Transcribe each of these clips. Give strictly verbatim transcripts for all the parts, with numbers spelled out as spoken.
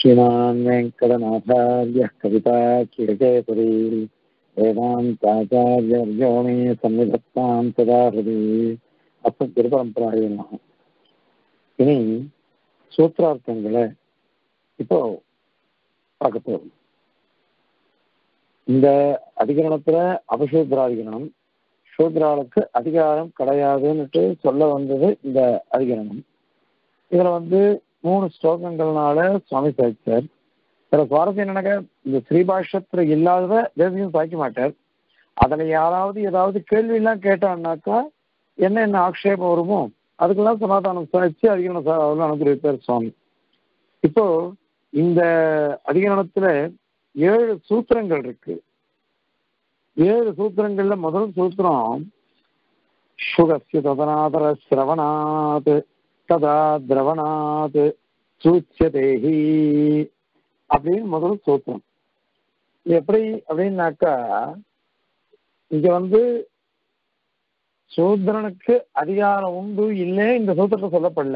श्रीमान् वेङ्कटनाथार्यः कवितार्किकेसरी वेदान्ताचार्यर्यो मे सन्निधत्तां सदा हृदि அப்புறம் திருப்பரம்பராய நமः. இனி சூத்திரார்த்தங்களை இப்போ பார்க்க போறோம். இந்த அதிகரணத்துல அபசூத்ராதிகரணம், சூத்ராளுக்கு அதிகாரம் கிடையாதுன்னுட்டு சொல்ல வந்தது இந்த அதிகரணம். இதுல வந்து மூணு ஸ்லோகங்கள்னால சுவாமி சாய்ச்சார். இதுல சுவாரஸ்யம் என்னன்னாக்க, இந்த ஸ்ரீபாஷ்யத்துல இல்லாதத தேசியம் சாய்க்க மாட்டார். அதுல யாராவது ஏதாவது கேள்வி எல்லாம் கேட்டான்னாக்கா என்ன என்ன ஆக்ஷேபம் வருமோ அதுக்கெல்லாம் சமாதானம் சாய்ச்சி அதிகரணம் அனுகிரகிப்பார் சுவாமி. இப்போ இந்த அதிகரணத்துல ஏழு சூத்திரங்கள் இருக்கு. ஏழு சூத்திரங்கள்ல முதல் சூத்திரம் சுகஸ்ய ததனாதர சிரவணாத் ததா திரவணாத் சூச்சியதேஹி அப்படின்னு முதல் சூத்திரம். எப்படி அப்படின்னாக்கா, இங்க வந்து சூத்திரனுக்கு அதிகாரம் உண்டு இல்லை இந்த சூத்திரத்தை சொல்லப்படல.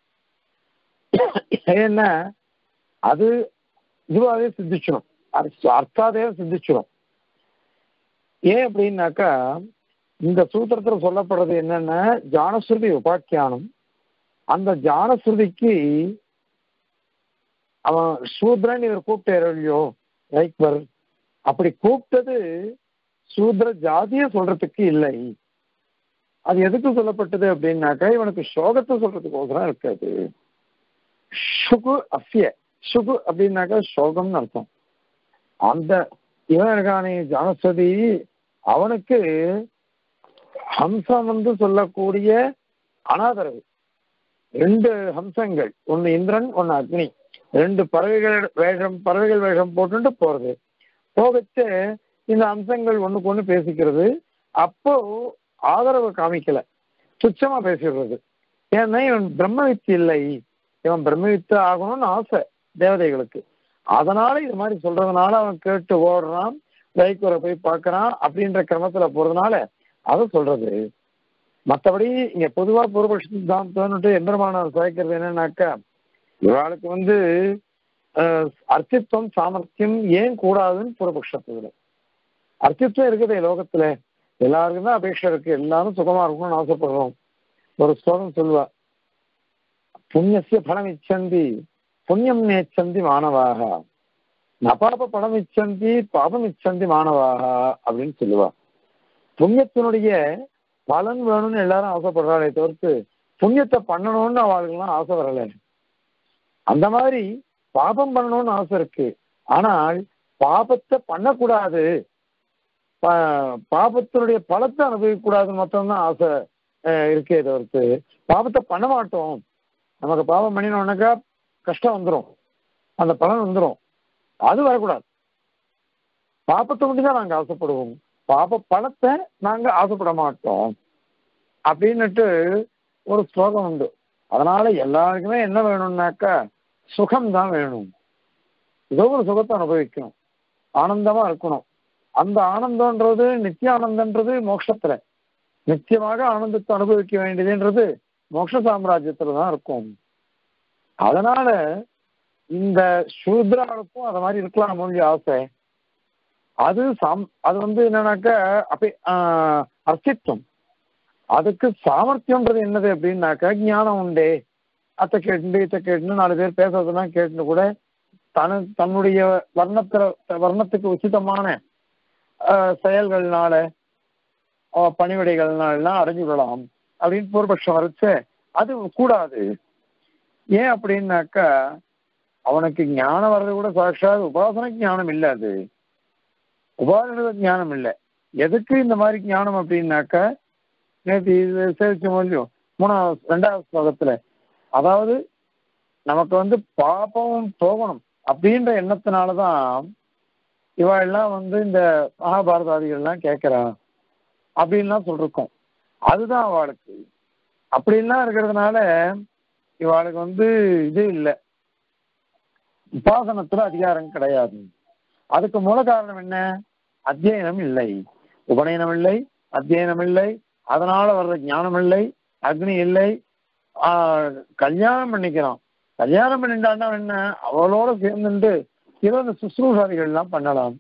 ஏன்னா அது இதுவாகவே சித்திச்சிடும், அர்த்தாதே சித்திச்சிடும். ஏன் அப்படின்னாக்கா, இந்த சூத்திரத்துல சொல்லப்படுறது என்னன்னா ஜானஸ்ருதி உபாக்கியானம். அந்த ஜானஸ்ருதிக்கு அவன் சூத்ரன் இவர் கூப்பிட்டாரு இல்லையோ ரைக்வர், அப்படி கூப்பிட்டது சூத்ர ஜாதிய சொல்றதுக்கு இல்லை. அது எதுக்கு சொல்லப்பட்டது அப்படின்னாக்கா, இவனுக்கு சோகத்தை சொல்றதுக்கோசரம் இருக்காது. சுகு அஃபிய, சுகு அப்படின்னாக்கா சோகம்னு அர்த்தம். அந்த இவன் இருக்கானே ஜானஸ்வதி, அவனுக்கு ஹம்சம் வந்து சொல்லக்கூடிய அனாதரவு. ரெண்டு ஹம்சங்கள், ஒன்னு இந்திரன் ஒன்னு அக்னி, ரெண்டு பறவைகள் வேஷம் பறவைகள் வேஷம் போட்டுட்டு போறது. போகச்சு இந்த அம்சங்கள் ஒண்ணுக்கு ஒண்ணு பேசிக்கிறது. அப்போ ஆதரவு காமிக்கல, துச்சமா பேசிடுறது. ஏன்னா இவன் பிரம்மவித்து இல்லை, இவன் பிரம்மவித்து ஆகணும்னு ஆசை தேவதைகளுக்கு. அதனால இது மாதிரி சொல்றதுனால அவன் கேட்டு ஓடுறான், ரைக்குவரை போய் பார்க்கறான் அப்படின்ற கிரமத்துல போறதுனால அதை சொல்றது. மற்றபடி இங்க பொதுவா பூர்வபக்ஷ சித்தாந்தம்னுட்டு எந்திரமானவர் சாய்க்கிறது என்னன்னாக்கா, இவாளுக்கு வந்து அர்த்தித்வம் சாமர்த்தியம் ஏன் கூடாதுன்னு பூர்வபக்ஷத்துல. அர்த்தித்வம் இருக்குதே லோகத்துல, எல்லாருக்கும் தான் அபேட்சை இருக்கு, எல்லாரும் சுகமா இருக்கணும்னு ஆசைப்படுறோம். ஒரு ஸ்லோகம் சொல்லுவா, புண்ணியசிய பலம் இச்சந்தி புண்ணியம் நேச்சந்தி மாணவாக நபாப படம் இச்சந்தி பாபம் இச்சந்தி மாணவாக அப்படின்னு சொல்லுவா. புண்ணியத்தினுடைய பலன் வேணும்னு எல்லாரும் ஆசைப்படுறாளே தவிர்த்து புண்ணியத்தை பண்ணணும்னு அவளுக்கெல்லாம் ஆசை வரல. அந்த மாதிரி பாபம் பண்ணணும்னு ஆசை இருக்கு, ஆனால் பாபத்தை பண்ணக்கூடாது, பாபத்தினுடைய பலத்தை அனுபவிக்க கூடாதுன்னு மொத்தம்தான் ஆசை இருக்கே தவிர்த்து பாபத்தை பண்ண மாட்டோம். நமக்கு பாபம் பண்ணினோம்னாக்கா கஷ்டம் வந்துடும், அந்த பலன் வந்துடும், அது வரக்கூடாது. பாபத்தை மட்டும்தான் நாங்க ஆசைப்படுவோம், பாப பலத்தை நாங்க ஆசைப்பட மாட்டோம் அப்படின்னுட்டு ஒரு ஸ்லோகம் உண்டு. அதனால எல்லாருக்குமே என்ன வேணும்னாக்கா சுகம்தான் வேணும். ஏதோ ஒரு சுகத்தை அனுபவிக்கணும், ஆனந்தமா இருக்கணும். அந்த ஆனந்தம்ன்றது நித்திய ஆனந்தன்றது மோட்சத்துல, நித்தியமாக ஆனந்தத்தை அனுபவிக்க வேண்டியதுன்றது மோட்ச சாம்ராஜ்யத்துல தான் இருக்கும். அதனால இந்த சூத்ராவுக்கும் அத மாதிரி இருக்கலாம் மொழி ஆசை. அது சாம் அது வந்து என்னன்னாக்கா அப்படி ஆஹ் அர்த்தித்வம். அதுக்கு சாமர்த்தியம்ன்றது என்னது அப்படின்னாக்கா ஞானம் உண்டே, அத்தை கேட்டு இத்தை கேட்டுன்னு நாலு பேர் பேசுறதுலாம் கேட்டுன்னு கூட தன தன்னுடைய வர்ணத்துல வர்ணத்துக்கு உச்சிதமான செயல்கள்னால பணிவிடைகள்னாலாம் அடைஞ்சு விடலாம் அப்படின்னு பூர்வபக்ஷம் வரைச்சு அது கூடாது. ஏன் அப்படின்னாக்கா, அவனுக்கு ஞானம் வர்றது கூட சாட்சாத் உபாசன ஞானம் இல்லை, அது உபாசன ஞானம் இல்லை. எதுக்கு இந்த மாதிரி ஞானம் அப்படின்னாக்கா, நேற்று இது சேவிச்ச முடியும் மூணாவது ரெண்டாவது ஸ்லோகத்துல, அதாவது நமக்கு வந்து பாபம் போகணும் அப்படின்ற எண்ணத்தினாலதான் இவா எல்லாம் வந்து இந்த மகாபாரதாதிகள்லாம் கேட்கிறான் அப்படின்லாம் சொல்லிருக்கோம். அதுதான் அவளுக்கு அப்படின்லாம் இருக்கிறதுனால இவாளுக்கு வந்து இது இல்லை, உபாசனத்துல அதிகாரம் கிடையாது. அதுக்கு மூல காரணம் என்ன? அத்தியனம் இல்லை, உபநயனம் இல்லை, அத்தியனம் இல்லை, அதனால வர்ற ஞானம் இல்லை, அக்னி இல்லை. ஆஹ் கல்யாணம் பண்ணிக்கிறான், கல்யாணம் பண்ணிட்டான்னா என்ன, அவளோட சேர்ந்துட்டு ஏதோ இந்த சுசுரூஷாதிகள்லாம் பண்ணலாம்,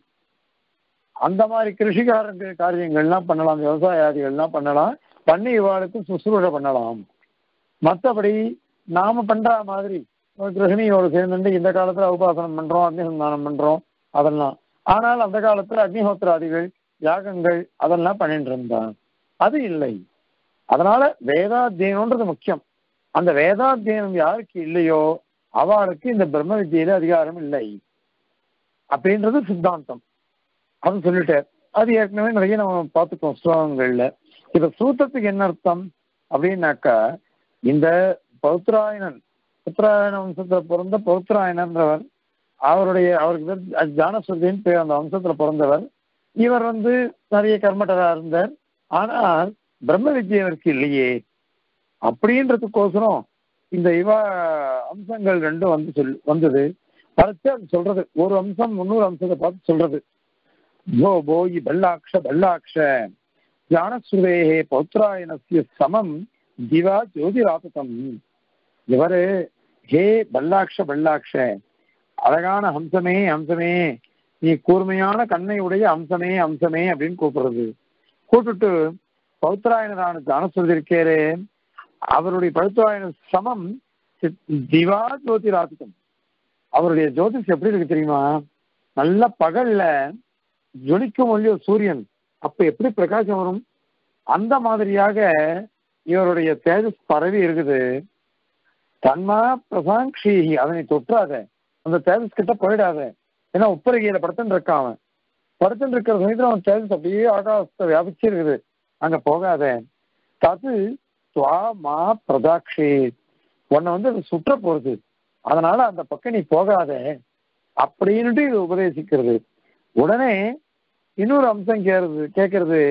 அந்த மாதிரி கிருஷிகாரங்க காரியங்கள்லாம் பண்ணலாம், விவசாயாதிகள்லாம் பண்ணலாம், பண்ணி இவாளுக்கு சுசுரூஷை பண்ணலாம். மற்றபடி நாம பண்ற மாதிரி ஒரு கிரகிணியோடு சேர்ந்துட்டு இந்த காலத்துல உபாசனம் பண்றோம், அக்னிசந்தானம் பண்றோம் அதெல்லாம். ஆனால் அந்த காலத்துல அக்னிஹோத்திராதிகள் யாகங்கள் அதெல்லாம் பண்ணிட்டு இருந்தான், அது இல்லை. அதனால வேதாத்தியனம்ன்றது முக்கியம். அந்த வேதாத்தியனம் யாருக்கு இல்லையோ அவளுக்கு இந்த பிரம்ம வித்தியில அதிகாரம் இல்லை அப்படின்றது சித்தாந்தம். அது சொல்லிட்டார். அது ஏற்கனவே நிறைய நம்ம பார்த்துக்கோம் ஸ்லோகங்கள்ல. இப்ப சூத்திரத்துக்கு என்ன அர்த்தம் அப்படின்னாக்கா, இந்த பௌத்ராயணன் புத்திராயண வம்சத்துல பிறந்த பௌத்ராயணன்றவர், அவருடைய அவருக்கு ஜானசுருதின்னு பேர், அந்த வம்சத்துல பிறந்தவர். இவர் வந்து நிறைய கர்மட்டரா இருந்தார். ஆனால் பிரம்ம வித்தியை அவருக்கு இல்லையே அப்படின்றதுக்கோசரம் இந்த இவ அம்சங்கள் ரெண்டும் வந்து சொல் வந்தது பறிச்சு அது சொல்றது. ஒரு அம்சம் முன்னூறு அம்சத்தை பார்த்து சொல்றது. போ போயி பல்லாக்ஷ பல்லாக்ஷ ஜானசுரேகே பௌத்ராயணஸ்ய சமம் திவா ஜோதிராபதம். இவரு ஹே பல்லாக்ஷ பல்லாக்ஷ, அழகான ஹம்சமே ஹம்சமே, நீ கூர்மையான கண்ணை உடைய அம்சமே அம்சமே அப்படின்னு கூப்பிடுறது. கூப்பிட்டு பௌத்ராயணரான ஜானசுரதி இருக்கேரே, அவருடைய பௌத்ராயண சமம் திவா ஜோதிராபதம். அவருடைய ஜோதிஷ் எப்படி இருக்கு தெரியுமா? நல்ல பகல்ல ஜொலிக்கும் ஒளியோ சூரியன், அப்ப எப்படி பிரகாசம் வரும் அந்த மாதிரியாக இவருடைய தேஜஸ் பரவி இருக்குது. தன்மா பிரசாங்ஷி, அதனை தொற்றாத, அந்த தேஜஸ் கிட்ட போயிடாத. ஏன்னா உப்பரகையில படுத்துன்னு இருக்கான் அவன். படுத்துன்னு இருக்கிற சமயத்துல அவன் தேஜஸ் அப்படியே ஆகாசத்தை வியாபிச்சு இருக்குது, அங்க போகாத. தது துவா மா பிரதாக்ஷே, உன்னை வந்து அது சுற்ற போறது, அதனால அந்த பக்கம் நீ போகாத அப்படின்ட்டு இது உபதேசிக்கிறது. உடனே இன்னொரு அம்சம் கேட்கறது கேட்கறது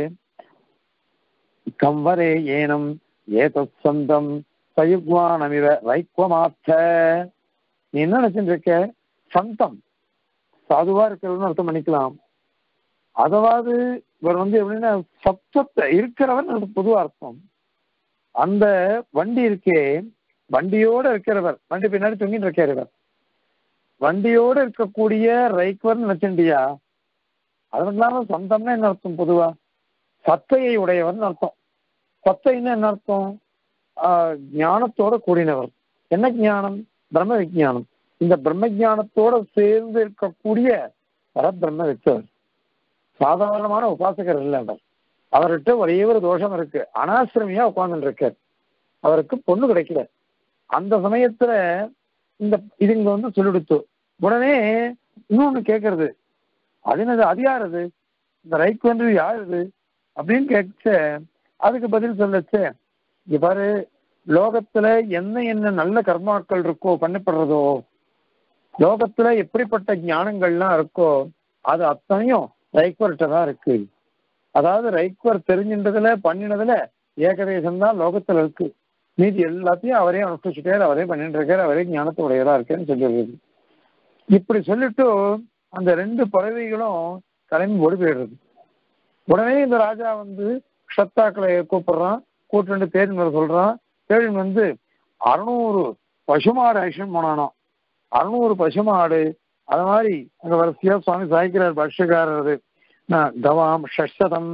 கம்வரே ஏனம் ஏதத் சந்தம் சயுக்வானமிவ வைக்வமாத்த. நீ என்ன நினைச்சுட்டு இருக்க? சந்தம் சாதுவா இருக்கிறதுன்னு அர்த்தம் பண்ணிக்கலாம். அதாவது இவர் வந்து எப்படின்னா சத்தத்தை இருக்கிறவர் பொது அர்த்தம். அந்த வண்டி இருக்கே, வண்டியோட இருக்கிறவர், வண்டி பின்னாடி தொங்கிட்டு இருக்கிறவர், வண்டியோடு இருக்கக்கூடிய ரைக்வர் நினைச்சண்டியா? அது இல்லாம சொந்தம்னா என்ன அர்த்தம்? பொதுவா சத்தையை உடையவர்னு அர்த்தம். சத்தைன்னு என்ன அர்த்தம்? ஆஹ் ஞானத்தோட கூடினவர். என்ன ஞானம்? பிரம்ம விஜானம். இந்த பிரம்ம ஜானத்தோட சேர்ந்து இருக்கக்கூடிய பரபிரம்ம வித்தவர். சாதாரணமான உபாசகர் இல்லை அவர். அவர்கிட்ட ஒரே ஒரு தோஷம் இருக்கு, அனாசிரமியா உட்கார்ந்துட்டு இருக்கார், அவருக்கு பொண்ணு கிடைக்கல. அந்த சமயத்துல இந்த இது இங்க வந்து சொல்லிடுத்து. உடனே இன்னொன்னு கேட்கறது, அது என்னது, அது யார் அது, இந்த ரைக் வந்து யார் இது அப்படின்னு கேட்க, அதுக்கு பதில் சொல்லச்சு, இங்க பாரு, லோகத்துல என்ன என்ன நல்ல கர்மாக்கள் இருக்கோ பண்ணப்படுறதோ, லோகத்துல எப்படிப்பட்ட ஞானங்கள்லாம் இருக்கோ அது அத்தனையும் ரைக்வர்கிட்ட தான் இருக்கு. அதாவது ரைக்வர் தெரிஞ்சின்றதுல பண்ணினதுல ஏகதேசம் தான் லோகத்துல இருக்கு, மீதி எல்லாத்தையும் அவரே அனுஷ்டிச்சுட்டார், அவரே பண்ணிட்டு இருக்காரு, அவரே ஞானத்தோடையதா இருக்கேன்னு சொல்லிடுறது. இப்படி சொல்லிட்டு அந்த ரெண்டு பறவைகளும் கிளம்பி ஓடி போயிடுறது. உடனே இந்த ராஜா வந்து க்ஷத்தாக்களை கூப்பிடுறான், கூட்டு தேடின் வர சொல்றான். தேடின் வந்து அறுநூறு பசுமாடு ஆக்ஷன் போனானோ, அறுநூறு பசுமாடு. அது மாதிரி அங்க வரிசையா சுவாமி சாய்க்கிறார் பாஷ்யக்காரர், கவாம் ஷட்சதம்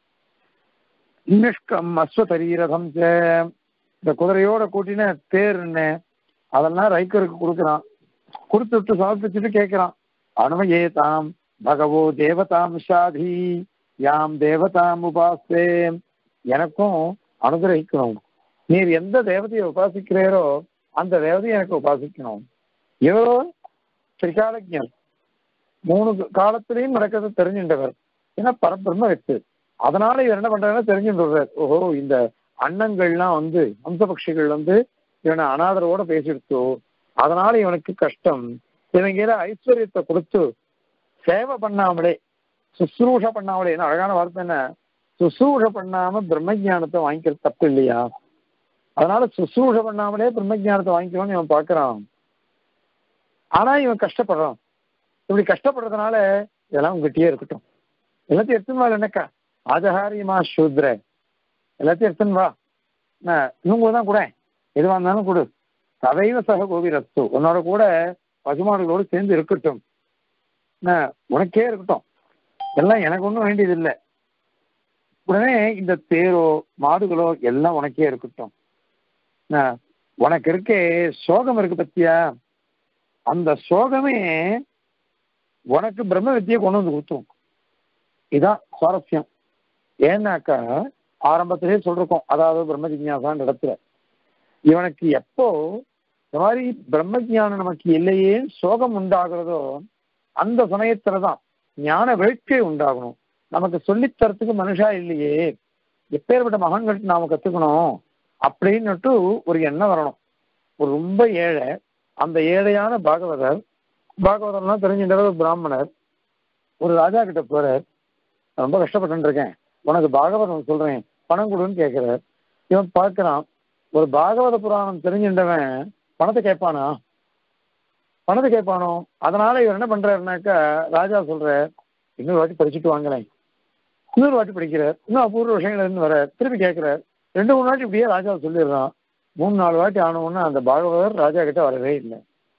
நிஷ்கம் அஸ்வதரீரதம், இந்த குதிரையோட கூட்டின தேர்ன்னு அதெல்லாம் ரைக்கருக்கு கொடுக்குறான். கொடுத்துட்டு சமர்ப்பிச்சுட்டு கேட்கிறான், அனுமயே தாம் பகவோ தேவதாம் ஷாதி யாம் தேவதாம் உபாசே, எனக்கும் அனுகிரகிக்கணும், நீர் எந்த தேவதையை உபாசிக்கிறீரோ அந்த தேவதையை எனக்கு உபாசிக்கணும். இவரோ திரிகாலஜர், மூணு காலத்திலையும் நடக்கிறது தெரிஞ்சின்றவர், ஏன்னா பரபிரம்ம வெத்து. அதனால இவர் என்ன பண்றாருன்னா தெரிஞ்சுட்டு, ஓஹோ இந்த அன்னங்கள்லாம் வந்து வம்சபக்ஷிகள் வந்து இவனை அனாதரவோட பேசிடுத்தோ, அதனால இவனுக்கு கஷ்டம், இவங்க ஐஸ்வர்யத்தை கொடுத்து சேவை பண்ணாமலே சுசுரூஷ பண்ணாமலே, என்ன அழகான வார்த்தை, என்ன சுசுரூஷ பண்ணாம பிரம்ம ஜானத்தை வாங்கிக்கிறது தப்பு இல்லையா? அதனால சுசுரூஷ பண்ணாமலே பிரம்ம ஜானத்தை வாங்கிக்கணும்னு இவன் பாக்குறான். ஆனா இவன் கஷ்டப்படுறான். இப்படி கஷ்டப்படுறதுனால இதெல்லாம் உங்ககிட்டயே இருக்கட்டும், எல்லாத்தையும் எடுத்துன்னு வா, என்னக்கா ஆஜஹாரியமா சூத்ர, எல்லாத்தையும் எடுத்துன்னு வா, இவங்க தான் கூட எதுவாக இருந்தாலும் கொடு சதைவ சக கோவி ரத்து, உன்னோட கூட பசுமாடுகளோடு சேர்ந்து இருக்கட்டும், உனக்கே இருக்கட்டும், எல்லாம் எனக்கு ஒன்றும் வேண்டியது இல்லை. உடனே இந்த தேரோ மாடுகளோ எல்லாம் உனக்கே இருக்கட்டும். உனக்கு இருக்கே சோகம் இருக்கு பத்தியா, அந்த சோகமே உனக்கு பிரம்ம வித்தியை கொண்டு வந்து கொடுத்தோம். இதான் சுவாரஸ்யம். ஏன்னாக்கா ஆரம்பத்திலே சொல்றோம், அதாவது பிரம்ம ஜிஞ்ஞாசான்னு இடத்துல இவனுக்கு எப்போ இந்த மாதிரி பிரம்ம ஜானம் நமக்கு இல்லையே சோகம் உண்டாகிறதோ அந்த சமயத்துலதான் ஞான வேட்கை உண்டாகணும். நமக்கு சொல்லித்தரத்துக்கு மனுஷா இல்லையே, எப்பேற்பட்ட மகன்கிட்ட நாம கத்துக்கணும் அப்படின்னுட்டு ஒரு எண்ணம் வரணும். ஒரு ரொம்ப ஏழை, அந்த ஏழையான பாகவதர், பாகவதர்லாம் தெரிஞ்சுன்ற பிராமணர் ஒரு ராஜா கிட்ட போறார், ரொம்ப கஷ்டப்பட்டு இருக்கேன், உனக்கு பாகவதம் சொல்றேன் பணம் கொடுன்னு கேட்கிறார். இவன் பார்க்கிறான், ஒரு பாகவத புராணம் தெரிஞ்சின்றவன் பணத்தை கேட்பானா? பணத்தை கேட்பானோ? அதனால இவர் என்ன பண்றாருனாக்கா, ராஜா சொல்ற இன்னொரு வாட்டி படிச்சுட்டு வாங்கலேன், இன்னொரு வாட்டி படிக்கிறார், இன்னும் அபூர்வ விஷயங்கள் இருந்து வர திருப்பி கேட்கிறார். ரெண்டு மூணு வாட்டி இப்படியே ராஜா சொல்லிடுறான். மூணு நாலு வாட்டி ஆனவுன்னு அந்த பாகவதர் ராஜா கிட்ட வரவே இல்லை.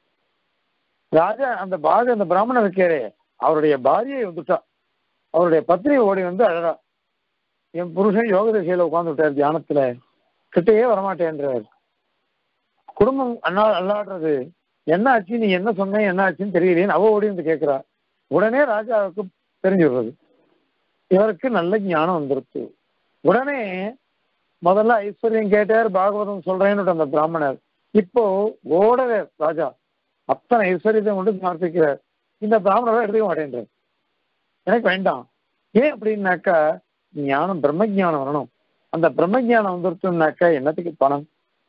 ராஜா அந்த பாக அந்த பிராமணர் இருக்காரே அவருடைய பாரியை வந்துட்டா, அவருடைய பத்னி ஓடி வந்து அழகா, என் புருஷன் யோக திசையில உட்கார்ந்து விட்டார் தியானத்துல, கிட்டையே வரமாட்டேன்றார். குடும்பம் அண்ணா அல்லாடுறது, என்ன ஆச்சு, நீ என்ன சொன்ன, என்ன ஆச்சுன்னு தெரியலேன்னு அவ ஓடி வந்து கேட்கிறா. உடனே ராஜாவுக்கு தெரிஞ்சு விடுறது, இவருக்கு நல்ல ஞானம் வந்துருச்சு. உடனே முதல்ல ஐஸ்வர்யம் கேட்டார், பாகவதம் சொல்றேன்னு அந்த பிராமணர். இப்போ ஓடவே ராஜா அத்தனை ஐஸ்வர்யத்தை கொண்டு சமர்ப்பிக்கிறார். இந்த பிராமணரை எடுத்துக்க மாட்டேன்றார், எனக்கு வேண்டாம். ஏன் அப்படின்னாக்கா ஞானம் பிரம்ம ஜானம் வரணும். அந்த பிரம்ம ஜானம் வந்துருச்சுனாக்கா என்னத்துக்கு பணம்,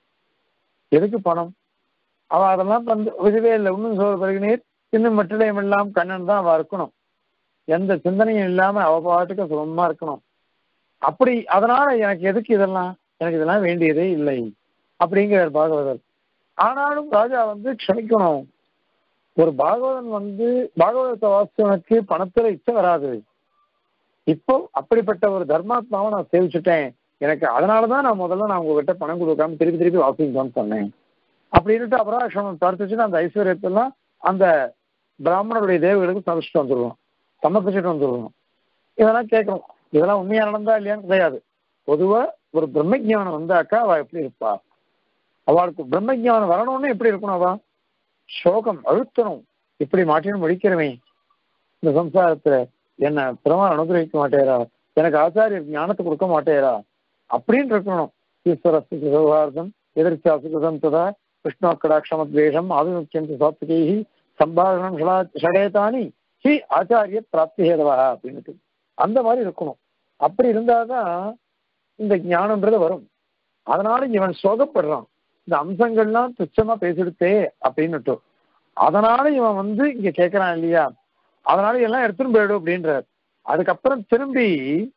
எதுக்கு பணம்? அவ அதெல்லாம் வந்து இதுவே இல்லை. இன்னும் சொல்ற பிறகு நீர் இன்னும் மட்டிடையும் எல்லாம் கண்ணன் தான் அவ இருக்கணும், எந்த சிந்தனையும் இல்லாம அவ பாட்டுக்கு சுகமா இருக்கணும். அப்படி அதனால எனக்கு எதுக்கு இதெல்லாம், எனக்கு இதெல்லாம் வேண்டியதே இல்லை அப்படிங்கிறார் பாகவதர். ஆனாலும் ராஜா வந்து க்ஷமிக்கணும், ஒரு பாகவதன் வந்து பாகவதத்தை வாசிச்சவனுக்கு பணத்துல இச்சை வராது. இப்போ அப்படிப்பட்ட ஒரு தர்மாத்மாவை நான் சேவிச்சுட்டேன், எனக்கு அதனாலதான் நான் முதல்ல நான் உங்ககிட்ட பணம் கொடுக்காம திருப்பி திருப்பி வாசிங்கன்னு சொன்னேன் அப்படின்ட்டு அபராக்ஷமம் தடுத்துச்சுன்னு அந்த ஐஸ்வர்யத்தெல்லாம் அந்த பிராமணருடைய தேவர்களுக்கு சமைச்சிட்டு வந்துடுவோம், சமர்ப்பிச்சுட்டு வந்துடுவோம். இதெல்லாம் கேட்கணும், இதெல்லாம் உண்மையா நடந்தா இல்லையான்னு கிடையாது. பொதுவா ஒரு பிரம்ம ஜானம் வந்தாக்கா அவ எப்படி இருப்பா, அவளுக்கு பிரம்ம ஜானம் வரணும்னு எப்படி இருக்கணும், அவ சோகம் அழுத்தணும், இப்படி மாற்றினும் முடிக்கிறவன் இந்த சம்சாரத்துல என்ன பிரமாணம் அனுகிரகிக்க மாட்டேரா, எனக்கு ஆச்சாரியர் ஞானத்தை கொடுக்க மாட்டேரா அப்படின்னு இருக்கணும். ஈஸ்வரஸ்து சௌஹார்தம் எதிர்ச்சா சுகிருதம் ததா விஷ்ணோக்கடாட்சமத்வேஷம் ஆபிமுக்கியம் சாத்விகை சம்பாஷணம் ஷடேதானி ஹி ஆச்சாரிய பிராப்தி ஹேதவா அப்படின்ட்டு அந்த மாதிரி இருக்கணும். அப்படி இருந்தாதான் இந்த ஞானம்ன்றது வரும். அதனால இவன் சோகப்படுறான், இந்த அம்சங்கள்லாம் துச்சமா பேசிடுத்தே அப்படின்னுட்டு. அதனால இவன் வந்து இங்க கேட்கறான் இல்லையா, அதனால எல்லாம் எடுத்துன்னு போயிடும் அப்படின்றார். அதுக்கப்புறம் திரும்பி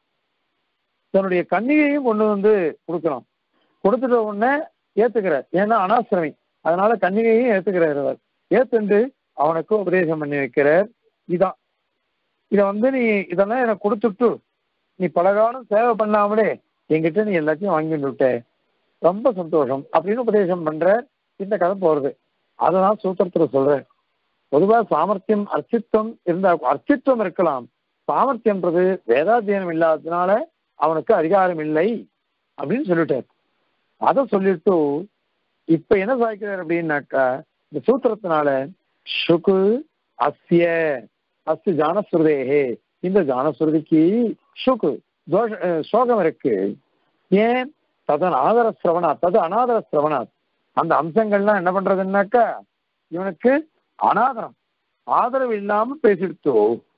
தன்னுடைய கன்னிகையும் கொண்டு வந்து கொடுக்கலாம், கொடுத்துட்ட உடனே ஏத்துக்கிறார். ஏன்னா அனாசிரமி, அதனால கன்னிகையும் ஏத்துக்கிறார். அவர் ஏத்துண்டு அவனுக்கு உபதேசம் பண்ணி வைக்கிறார். இதான் இத வந்து நீ இதெல்லாம் எனக்கு கொடுத்துட்டு நீ பலகாலம் சேவை பண்ணாமலே என்கிட்ட நீ எல்லாத்தையும் வாங்கிட்டு விட்ட, ரொம்ப சந்தோஷம் அப்படின்னு உபதேசம் பண்ற. இந்த கதை போறது அதுதான் சூத்திரத்துல சொல்றேன். பொதுவா சாமர்த்தியம் அர்ச்சித்துவம் இருந்தா, அர்ச்சித்துவம் இருக்கலாம், சாமர்த்தியம்ன்றது வேதாத்தியனம் இல்லாததுனால அவனுக்கு அதிகாரம் இல்லை அப்படின்னு சொல்லிட்டார். அதை சொல்லிட்டு இப்ப என்ன சாய்க்கிறார் அப்படின்னாக்கா, இந்த சூத்திரத்தினால சுகு அஸ்ய அஸ்து ஜானஸ்ருதேகே, இந்த ஜானஸ்ருதிக்கு சுகு தோஷ சோகம் இருக்கு. ஏன்? ததன் ஆதர சிரவணா தது அநாதர சிரவணா, அந்த அம்சங்கள்லாம் என்ன பண்றதுன்னாக்கா இவனுக்கு அநாதரம், ஆதரவு இல்லாம பேசிடுத்தோ,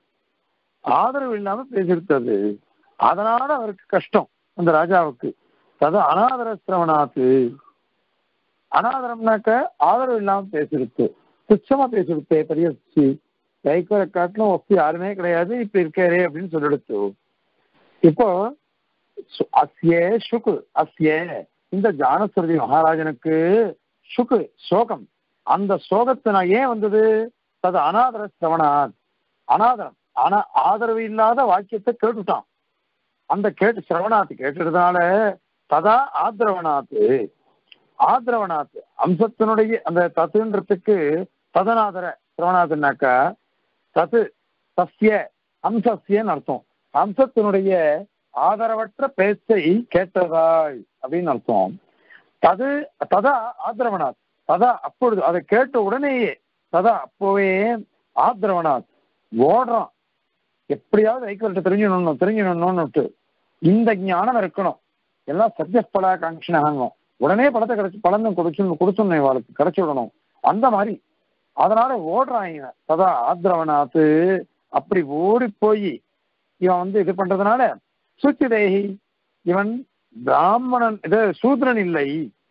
ஆதரவு இல்லாம பேசிடுத்தது. அதனால அவருக்கு கஷ்டம் அந்த ராஜாவுக்கு. தது அநாதர சிரவணாத்து, அநாதரம்னாக்க ஆதரவு இல்லாம பேசிடுத்து, துச்சமா பேசிடுத்தே, பெரிய கைக்குற காட்டிலும் ஒப்பி யாருமே கிடையாது இப்ப இருக்காரே அப்படின்னு சொல்லிடுத்து. இப்போ அஸ்ய சுகு அஸ்ய, இந்த ஜானஸ்ருதி மகாராஜனுக்கு சுகு சோகம், அந்த சோகத்தினா ஏன் வந்தது? தது அநாதர சிரவணாத், அநாதரம் ஆனா ஆதரவு இல்லாத வாக்கியத்தை கேட்டுட்டான். அந்த கேட்டு சிரவணாத்து கேட்டுறதுனால ததா ஆதரவனாத்து, ஆதரவனாத்து அம்சத்தினுடைய அந்த தத்துன்றதுக்கு ததனாதர சிரவணாதுனாக்கா தத்து சசிய அம்சசியன்னு அர்த்தம். அம்சத்தினுடைய ஆதரவற்ற பேச்சை கேட்டதாய் அப்படின்னு அர்த்தம். தது ததா ஆதரவனாத் ததா அப்பொழுது அதை கேட்ட உடனேயே ததா அப்போவே ஆதரவனாத் ஓடுறான். எப்படியாவது ஐக்கியத்தை தெரிஞ்சுடணும் தெரிஞ்சுடணும்னுட்டு இந்த ஞானம் இருக்கணும். எல்லாம் சத்தியப்பலா காங்ஷனாகும். உடனே பழத்தை கிடைச்சி பழந்தும் கொடுச்சு கொடுத்துடணும், இவாளுக்கு கிடைச்சி விடணும் அந்த மாதிரி. அதனால ஓடுறாங்க ததா ஆத்ரவனாத்து. அப்படி ஓடி போய் இவன் வந்து இது பண்றதுனால சுச்சிதேகி இவன் பிராமணன் இது சூத்ரன் இல்லை,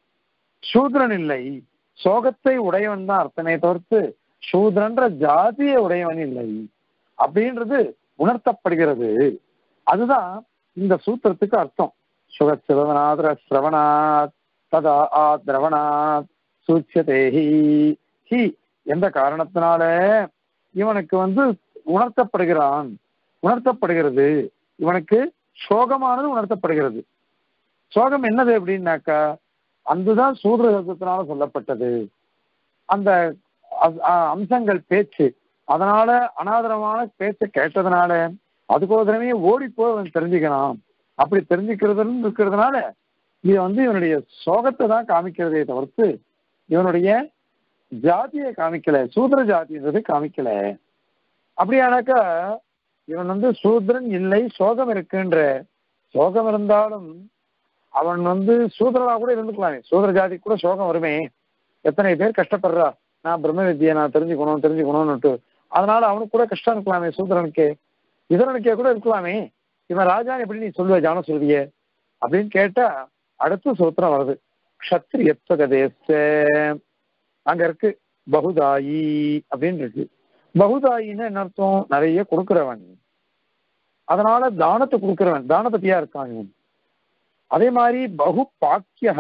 சூத்ரன் இல்லை, சோகத்தை உடையவன் தான் அர்த்தமே தவிர்த்து சூத்ரன்ற ஜாதியை உடையவன் இல்லை அப்படின்றது உணர்த்தப்படுகிறது. அதுதான் இந்த சூத்திரத்துக்கு அர்த்தம். சுகசிரவனாத்ர சிரவணாத் ததா ஆத்ரவணாத் சூச்சியதேஹி. ஹி எந்த காரணத்தினால இவனுக்கு வந்து உணர்த்தப்படுகிறான், உணர்த்தப்படுகிறது, இவனுக்கு சோகமானது உணர்த்தப்படுகிறது. சோகம் என்னது அப்படின்னாக்கா அதுதான் சூத்ரத்தினால சொல்லப்பட்டது. அந்த அம்சங்கள் பேச்சு அதனால அனாதரமான பேச்சை கேட்டதுனால அதுக்கோசரமே ஓடி போய் அவன் தெரிஞ்சுக்கணும். அப்படி தெரிஞ்சுக்கிறது இருக்கிறதுனால இது வந்து இவனுடைய சோகத்தை தான் காமிக்கிறதே தவிர்த்து இவனுடைய ஜாதியை காமிக்கல, சூத்ர ஜாதின்றது காமிக்கல. அப்படியானாக்கா இவன் வந்து சூத்ரன் இல்லை, சோகம் இருக்குன்ற. சோகம் இருந்தாலும் அவன் வந்து சூத்ரனா கூட இருந்துக்கலாமே, சூத்ர ஜாதி கூட சோகம் வருமே. எத்தனை பேர் கஷ்டப்படுறா, நான் பிரம்ம வித்தியை நான் தெரிஞ்சுக்கணும் தெரிஞ்சுக்கணும்னுட்டு. அதனால அவனுக்கு கூட கஷ்டம் இருக்கலாமே, சூத்ரனுக்கே இதரனுக்கே கூட இருக்கலாமே. இவன் ராஜான்னு எப்படி நீ சொல்லுவ ஜான சொல்விய அப்படின்னு கேட்டா அடுத்த சூத்திரம் வருது. க்ஷத்ரியத்வகதேச அங்க இருக்கு பகுதாயி அப்படின்னு இருக்கு. பகுதாயின்னு என்ன அர்த்தம்? நிறைய கொடுக்குறவன், அதனால தானத்தை கொடுக்குறவன், தான பத்தியா இருக்கான் இவன். அதே மாதிரி பகு பாக்கிய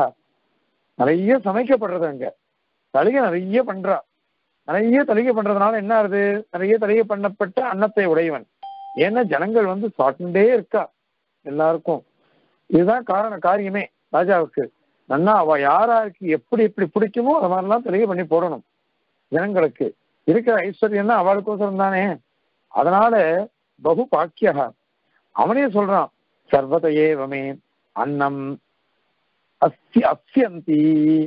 நிறைய சமைக்கப்படுறது, அங்க தலிகை நிறைய பண்றா. நிறைய தலிகை பண்றதுனால என்ன ஆகுது? நிறைய தலிகை பண்ணப்பட்ட அன்னத்தை உடையவன். ஏன்னா ஜனங்கள் வந்து சாப்பிட்டுட்டே இருக்கா எல்லாருக்கும். இதுதான் காரண காரியமே ராஜாவுக்கு. நன்னா அவ யாராருக்கு எப்படி எப்படி பிடிக்குமோ அது மாதிரிலாம் தெளிவு பண்ணி போடணும். ஜனங்களுக்கு இருக்கிற ஐஸ்வர்யம் தான் அவளுக்கோசரம் தானே. அதனால பகு பாக்கியா அவனே சொல்றான், சர்வதையேவமே அன்னம் அஸ்தி அஸ்யந்தி.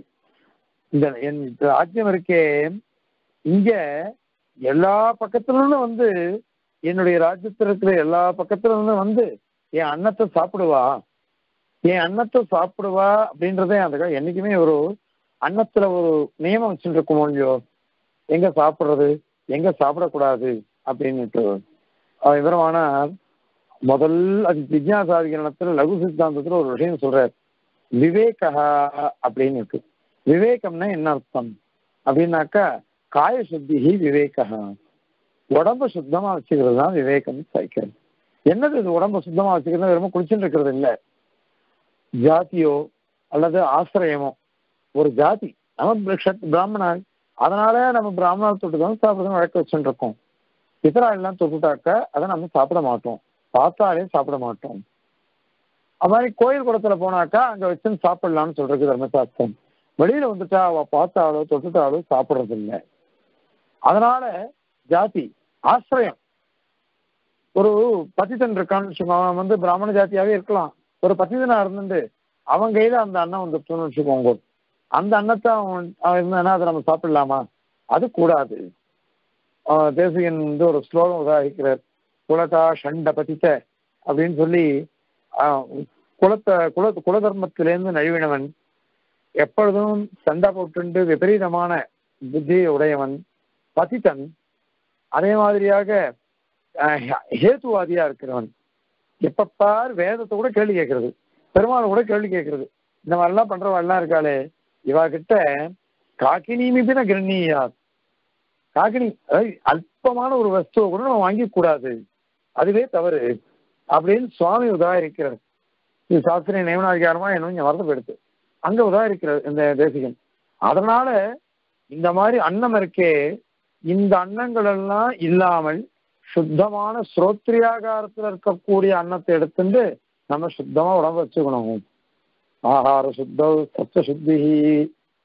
இந்த என் ராஜ்யம் இருக்கே இங்க எல்லா பக்கத்துல இருந்து வந்து என்னுடைய ராஜ்யத்தில் இருக்கிற எல்லா பக்கத்துல இருந்து வந்து என் அன்னத்தை சாப்பிடுவா, என் அன்னத்தை சாப்பிடுவா அப்படின்றதே அந்த என்னைக்குமே ஒரு அன்னத்துல ஒரு நியமம் வச்சுட்டு இருக்கணும் இல்லையோ, எங்க சாப்பிடுறது எங்க சாப்பிடக்கூடாது அப்படின்னுட்டு. விவரமான முதல் அது ஜிஜ்ஞாசாதிகரணத்துல லகு சித்தாந்தத்துல ஒரு விஷயம் சொல்றாரு, விவேகா அப்படின்னு இருக்கு. விவேகம்னா என்ன அர்த்தம் அப்படின்னாக்கா காய சுத்தி விவேகா, உடம்ப சுத்தமா வச்சுக்கிறது தான் விவேகம் சைக்கிறது. என்னது இது உடம்ப சுத்தமா வச்சுக்கிறது? ரொம்ப குளிச்சுட்டு இருக்கிறது இல்லை. ஜாதியோ அல்லது ஆசிரியமோ, ஒரு ஜாதி நம்ம பிராமணர், அதனால நம்ம பிராமணர் தொட்டுதான் சாப்பிடுறது வழக்க வச்சுட்டு இருக்கோம். இதரா எல்லாம் தொட்டுட்டாக்க அதை நம்ம சாப்பிட மாட்டோம், பார்த்தாலே சாப்பிட மாட்டோம். அது மாதிரி கோயில் குளத்துல போனாக்கா அங்க வச்சுன்னு சாப்பிடலாம்னு சொல்றது தர்மசாஸ்திரம். வெளியில வந்துட்டா அவ பார்த்தாலோ தொட்டுட்டாலோ சாப்பிடுறது இல்லை. அதனால ஜாதி ஆசிரியம். ஒரு பதித்தன் இருக்கான்னு அவன் வந்து பிராமண ஜாத்தியாவே இருக்கலாம். ஒரு பதிதனா இருந்துட்டு அவன் கையில அந்த அன்னம் வந்துட்டுன்னு வச்சுக்கோங்க, அந்த அன்னத்தை அவன் அவன் இருந்தானா அதை நம்ம சாப்பிடலாமா? அது கூடாது. தேசிகன் வந்து ஒரு ஸ்லோகம் உதாரிக்கிறார், குலதா ஷண்ட பதித்த அப்படின்னு சொல்லி. குலத்தை குல குலதர்மத்திலேருந்து நழுவினவன், எப்பொழுதும் சண்டை போட்டு விபரீதமான புத்தியை உடையவன் பதித்தன். அதே மாதிரியாக ஹேத்துவாதியா இருக்கிறவன், எப்பப்பார் வேதத்தை கூட கேள்வி கேட்கறது, பெருமாள் கூட கேள்வி கேட்கறது. இந்த மாதிரிலாம் பண்றவெல்லாம் இருக்காளே, இவா கிட்ட காக்கினிமிபின கிரண்ணியா, காக்கினி அதாவது அல்பமான ஒரு வஸ்துவை கூட நம்ம வாங்கி கூடாது, அதுவே தவறு அப்படின்னு சுவாமி உதாரிக்கிறார். இது சாஸ்திரிய நியமனாதிகாரமா என்ன வருத்தப்படுத்து அங்க உதாரிக்கிறார் இந்த தேசிகன். அதனால இந்த மாதிரி அன்னம் இருக்கே, இந்த அன்னங்கள் எல்லாம் இல்லாமல் சுத்தமான ஸ்ரோத்ரியாகாரத்தில் இருக்கக்கூடிய அன்னத்தை எடுத்துட்டு நம்ம சுத்தமா உடம்பு வச்சுக்கணும். ஆகார சுத்த சத்த சுத்தி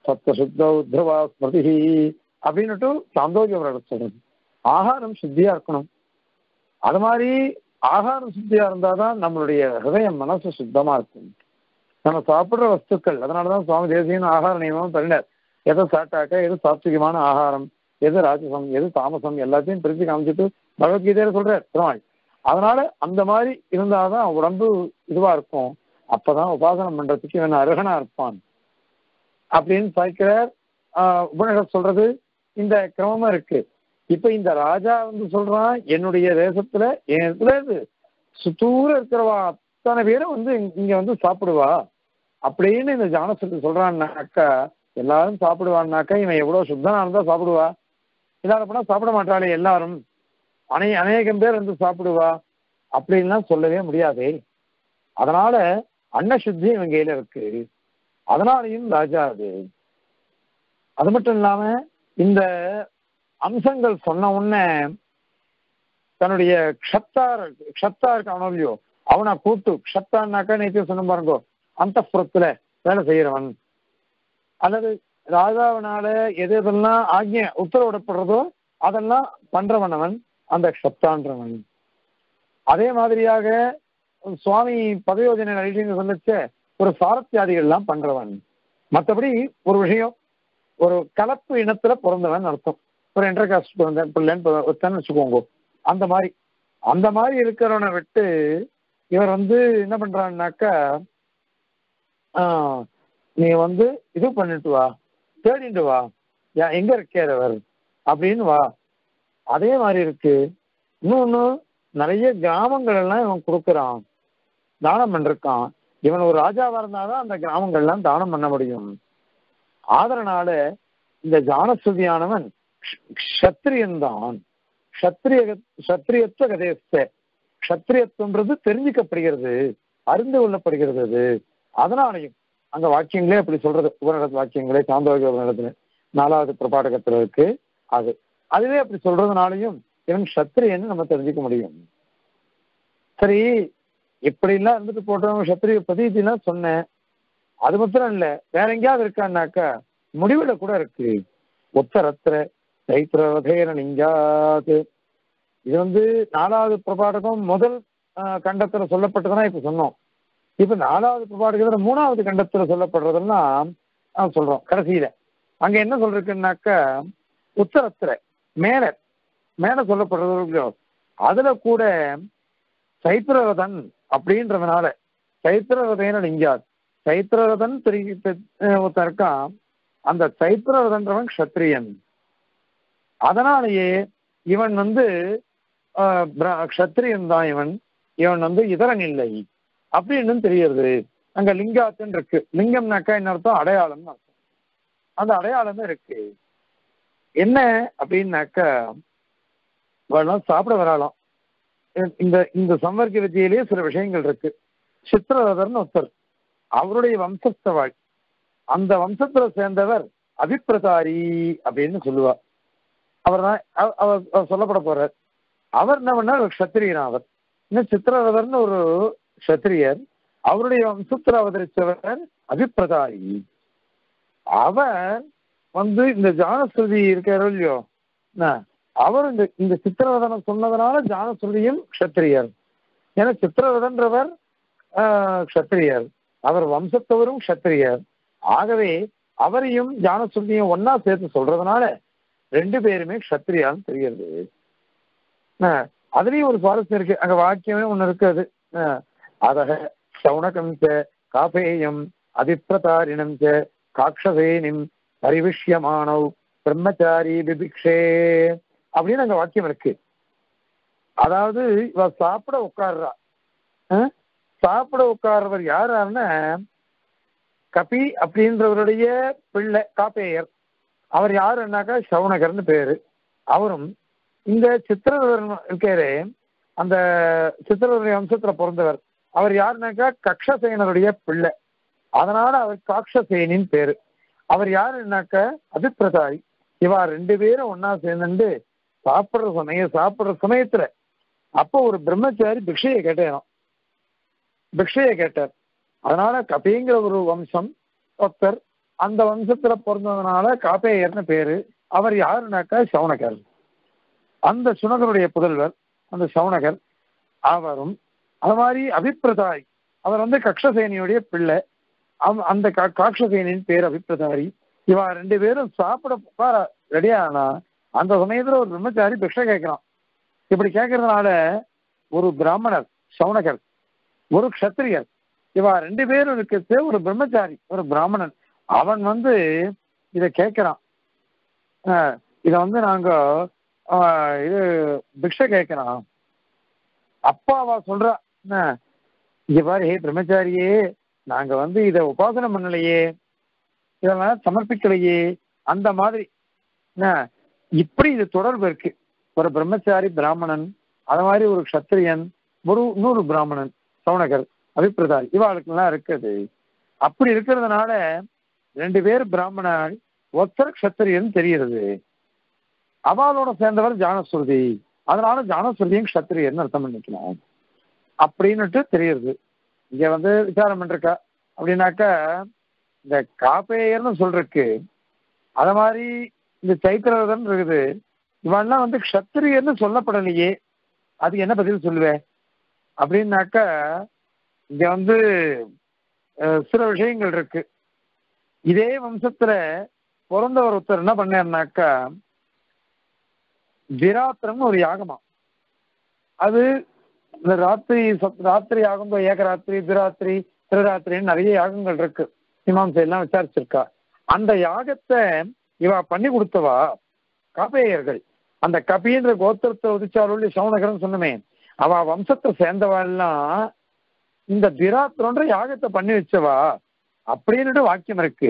சத்வ சுத்த உத்ரவா ஸ்மிருதி அப்படின்னுட்டு சாந்தோக்கிய சொல்றது. ஆகாரம் சுத்தியா இருக்கணும். அது மாதிரி ஆகாரம் சுத்தியா இருந்தாதான் நம்மளுடைய ஹிருதயம் மனசு சுத்தமா இருக்கும். நம்ம சாப்பிடுற வஸ்துக்கள், அதனாலதான் சுவாமி தேசியன் ஆகார நியமம் பண்ணினார். எதை சாப்பிட்டாக்க எது சாத்விகமான ஆகாரம், எது ராஜசம், எது தாமசம், எல்லாத்தையும் பிரிச்சு காமிச்சிட்டு பகவத்கீதையில சொல்றார் பெருமாள். அதனால அந்த மாதிரி இருந்தாதான் உடம்பு இதுவா இருக்கும். அப்பதான் உபாசனம் பண்றதுக்கு இவன் அருகனா இருப்பான் அப்படின்னு சாய்க்கிறார். ஆஹ் உபநிஷத் சொல்றது இந்த கிரமமா இருக்கு. இப்ப இந்த ராஜா வந்து சொல்றான், என்னுடைய தேசத்துல என் இடத்துல இருந்து சுத்தூர இருக்கிறவா அத்தனை பேரும் வந்து இங்க வந்து சாப்பிடுவா அப்படின்னு இந்த ஜானசத்து சொல்றான்னாக்கா, எல்லாரும் சாப்பிடுவான்னாக்கா இவன் எவ்வளவு சுத்தனா இருந்தா சாப்பிடுவா? இல்லாத போனா சாப்பிட மாட்டாளே எல்லாரும், அனை அநேகம் பேர் வந்து சாப்பிடுவா அப்படின்லாம் சொல்லவே முடியாதே. அதனால அன்னசுத்தி இவன் கையில இருக்கு. அதனாலையும் ராஜா அது. அது மட்டும் இல்லாம இந்த அம்சங்கள் சொன்ன உடனே தன்னுடைய க்ஷத்தார் க்ஷத்தாருக்கு அவனோ அவனை கூட்டு, க்ஷத்தான்னாக்கா நேற்று சொன்ன பாருங்க, அந்த புறத்துல வேலை செய்யறவன் அல்லது ராஜாவினால எது எதெல்லாம் ஆகிய உத்தரவிடப்படுறதோ அதெல்லாம் பண்றவன் அவன், அந்த க்ஷத்தான்றவன். அதே மாதிரியாக சுவாமி பதயோஜனை நடிகை சொல்லிச்ச ஒரு சாரத்தியாதிகள் எல்லாம் பண்றவன். மற்றபடி ஒரு விஷயம், ஒரு கலப்பு இனத்துல பிறந்தவன் அர்த்தம். ஒரு என்டர் காஸ்ட் பிள்ளைன்னு வச்சுக்கோங்க. அந்த மாதிரி அந்த மாதிரி இருக்கிறவனை விட்டு இவர் வந்து என்ன பண்றான்னாக்கா, ஆஹ் நீ வந்து இது பண்ணிட்டு வா, தேடிட்டு வா, எங்க இருக்கிறவர் அப்படின்னு வா. அதே மாதிரி இருக்கு. இன்னொன்னு, நிறைய கிராமங்கள் எல்லாம் இவன் கொடுக்குறான், தானம் பண்ணிருக்கான். இவன் ஒரு ராஜாவா இருந்தாதான் அந்த கிராமங்கள்லாம் தானம் பண்ண முடியும். ஆதரனால இந்த ஜானஸ்ருதியானவன் க்ஷத்திரியன்தான். க்ஷத்ரிய க்ஷத்திரியத்துவ கதேஸ்த, க்ஷத்திரியத்துவன்றது தெரிஞ்சுக்கப்படுகிறது, அறிந்து கொள்ளப்படுகிறது. அது அதனாலையும் அங்க வாக்கியங்களே அப்படி சொல்றது, உபநிடத்து வாக்கியங்களே சாந்தோக்கிய உபநிடத்துல நாலாவது பிரபாடகத்துல இருக்கு. அது அதுவே அப்படி சொல்றதுனாலையும் இவன் க்ஷத்திரியன்னு நம்ம தெரிஞ்சுக்க முடியும். சரி, இப்படிலாம் இருந்துட்டு போட்டவங்க க்ஷத்திரிய பிரதீதிலாம் சொன்னேன். அது மாத்திரம் இல்ல, வேற எங்கேயாவது இருக்கான்னாக்கா முடிவுல கூட இருக்கு. உத்தரத்திர தைத்திரவதேன நெஞ்சாது. இது வந்து நாலாவது பிரபாடகம் முதல் கண்டத்துல சொல்லப்பட்டதுன்னா இப்ப சொன்னோம். இப்ப நாலாவது பிரபாடகத்துல மூணாவது கண்டத்துல சொல்லப்படுறதெல்லாம் சொல்றோம். கடைசியில அங்க என்ன சொல்றதுன்னாக்கா, உத்தரத்திர மேல மேல சொல்லப்படுறது அதுல கூட சைத்திரரதன் அப்படின்றதுனால சைத்திரரதேன நெஞ்சாது, சைத்திரரதன் ஒருத்தன் இருக்கான், அந்த சைத்திரரதன்றவன் க்ஷத்ரியன். அதனாலேயே இவன் வந்து க்ஷத்ரியன் தான். இவன் இவன் வந்து இதரன் இல்லை அப்படின்னு தெரியுது. அங்க லிங்காத்தன் இருக்கு. லிங்கம்னாக்கா என்ன அர்த்தம்? அடையாளம்னு அர்த்தம். அந்த அடையாளமே இருக்கு. என்ன அப்படின்னாக்கா, வரலாம் சாப்பிட வராலாம். இந்த இந்த சம்வர்க்க வித்தியிலேயே சில விஷயங்கள் இருக்கு. சித்திரரதர்னு ஒருத்தர், அவருடைய வம்சத்தவாள், அந்த வம்சத்துல சேர்ந்தவர் அபிப்பிரதாரி அப்படின்னு சொல்லுவார். அவர் தான் அவர் சொல்லப்பட போறார். அவர் என்ன பண்ணார்? க்ஷத்திரியன். அவர் இன்னும் சித்திரரதர்னு ஒரு க்ஷத்திரியர், அவருடைய வம்சத்துல அவதரித்தவர் அபிப்பிரதாரி. அவர் வந்து இந்த ஜானஸ்ருதி இருக்காரோ இல்லையோ, அவர் இந்த இந்த சித்திரரதனை சொன்னதுனால ஜானஸ்ருதியும் க்ஷத்திரியர். ஏன்னா சித்திரரதன்றவர் க்ஷத்திரியர், அவர் வம்சத்தவரும் க்ஷத்திரியர். ஆகவே அவரையும் ஜானஸ்ருதியும் ஒன்னா சேர்த்து சொல்றதுனால ரெண்டு பேருமே க்ஷத்திரியான்னு தெரிகிறது. அதுலயும் ஒரு சுவாரஸ்யம் இருக்கு. அங்க வாக்கியமே ஒண்ணு இருக்காது. அதக சவுனகம் ச காபேயம் அதிப்பிரதாரிணம் ச காக்ஷசேனிம் பரிவிஷ்யமானவ் பிரம்மச்சாரி பிபிக்ஷே அப்படின்னு அங்க வாக்கியம் இருக்கு. அதாவது இவ சாப்பிட உட்கார்றா. சாப்பிட உட்கார்றவர் யாருன்னா கபி அப்படின்றவருடைய பிள்ளை காப்பேயர். அவர் யாருன்னாக்கா சவுனகர்னு பேரு. அவரும் இந்த சித்திரவர் இருக்காரு, அந்த சித்திரவருடைய வம்சத்துல பிறந்தவர். அவர் யாருனாக்கா கக்ஷசேனருடைய பிள்ளை. அதனால அவர் காக்ஷசேனின் பேரு. அவர் யாருன்னாக்கா அபிப்பிரதாரி. இவா ரெண்டு பேரும் ஒன்னா சேர்ந்துட்டு சாப்பிடுற சமயம் சாப்பிடுற சமயத்துல அப்போ ஒரு பிரம்மச்சாரி பிக்ஷையை கேட்டேன் பிக்ஷையை கேட்டார். அதனால கபிங்கிற ஒரு வம்சம் ஒருத்தர், அந்த வம்சத்துல பிறந்ததுனால காப்பேயர்னு பேரு. அவர் யாருனாக்கா சவுனகர். அந்த சுனகருடைய புதல்வர் அந்த சவுனகர். அவரும் அது மாதிரி அபிப்பிரதாரி, அவர் வந்து கக்ஷசேனியுடைய பிள்ளை. அந்த காக்ஷசேனியின் பேர் அபிப்பிரதாரி. இவா ரெண்டு பேரும் சாப்பிட உட்கார ரெடியானா அந்த சமயத்துல ஒரு பிரம்மச்சாரி பிக்ஷை கேட்கிறான். இப்படி கேட்கறதுனால ஒரு பிராமணர் சவுனகர், ஒரு க்ஷத்திரியர், இவா ரெண்டு பேரும் இருக்கிறது ஒரு பிரம்மச்சாரி ஒரு பிராமணன். அவன் வந்து இதை கேட்கிறான். இத வந்து நாங்க இது பிக்ஷை கேட்கிறான். அப்பாவா சொல்றா, இங்க பாரு ஹே பிரம்மச்சாரியே, நாங்க வந்து இதை உபாசனை பண்ணலையே, இதெல்லாம் சமர்ப்பிக்கலையே, அந்த மாதிரி இப்படி இது தொடர்பு இருக்கு. ஒரு பிரம்மச்சாரி பிராமணன், அது மாதிரி ஒரு க்ஷத்திரியன், ஒரு இன்னொரு பிராமணன் சவுனகர் அபிப்பிரதாரி, இவாளுக்கெல்லாம் இருக்குது. அப்படி இருக்கிறதுனால ரெண்டு பேர் பிராமணன், ஒத்தர் க்ஷத்திரியன் தெரிகிறது. அவளோட சேர்ந்தவர் ஜானஸ்ருதி, அதனால ஜானஸ்ருதியும் க்ஷத்திரியன் அர்த்தம் பண்ணிக்கலாம் அப்படின்னுட்டு தெரியுது. இங்க வந்து விசாரம் பண்ணிருக்கா. அப்படின்னாக்கா இந்த காப்பேயர்னு சொல்றதுக்கு அத மாதிரி இந்த சைத்திரவதன் இருக்குது, இவன்லாம் வந்து க்ஷத்திரியர்னு சொல்லப்படலையே, அதுக்கு என்ன பதில் சொல்லுவேன் அப்படின்னாக்கா இங்க வந்து சில விஷயங்கள் இருக்கு. இதே வம்சத்துல பிறந்த ஒருத்தர் என்ன பண்ணாருனாக்கா திராத்திரம்னு ஒரு யாகமா, அது இந்த ராத்திரி ராத்திரி யாகம், ஏகராத்திரி திராத்திரி திருராத்திரின்னு நிறைய யாகங்கள் இருக்கு. மீமாம்சை எல்லாம் விசாரிச்சிருக்கா. அந்த யாகத்தை இவா பண்ணி கொடுத்தவா காப்பேயர்கள். அந்த கபின்ற கோத்திரத்தை உதிச்சாருடைய சவுனகர்னு சொன்னமே, அவ வம்சத்தை சேர்ந்தவாள்லாம் இந்த திராத்திரன்ற யாகத்தை பண்ணி வச்சவா அப்படின்னுட்டு வாக்கியம் இருக்கு.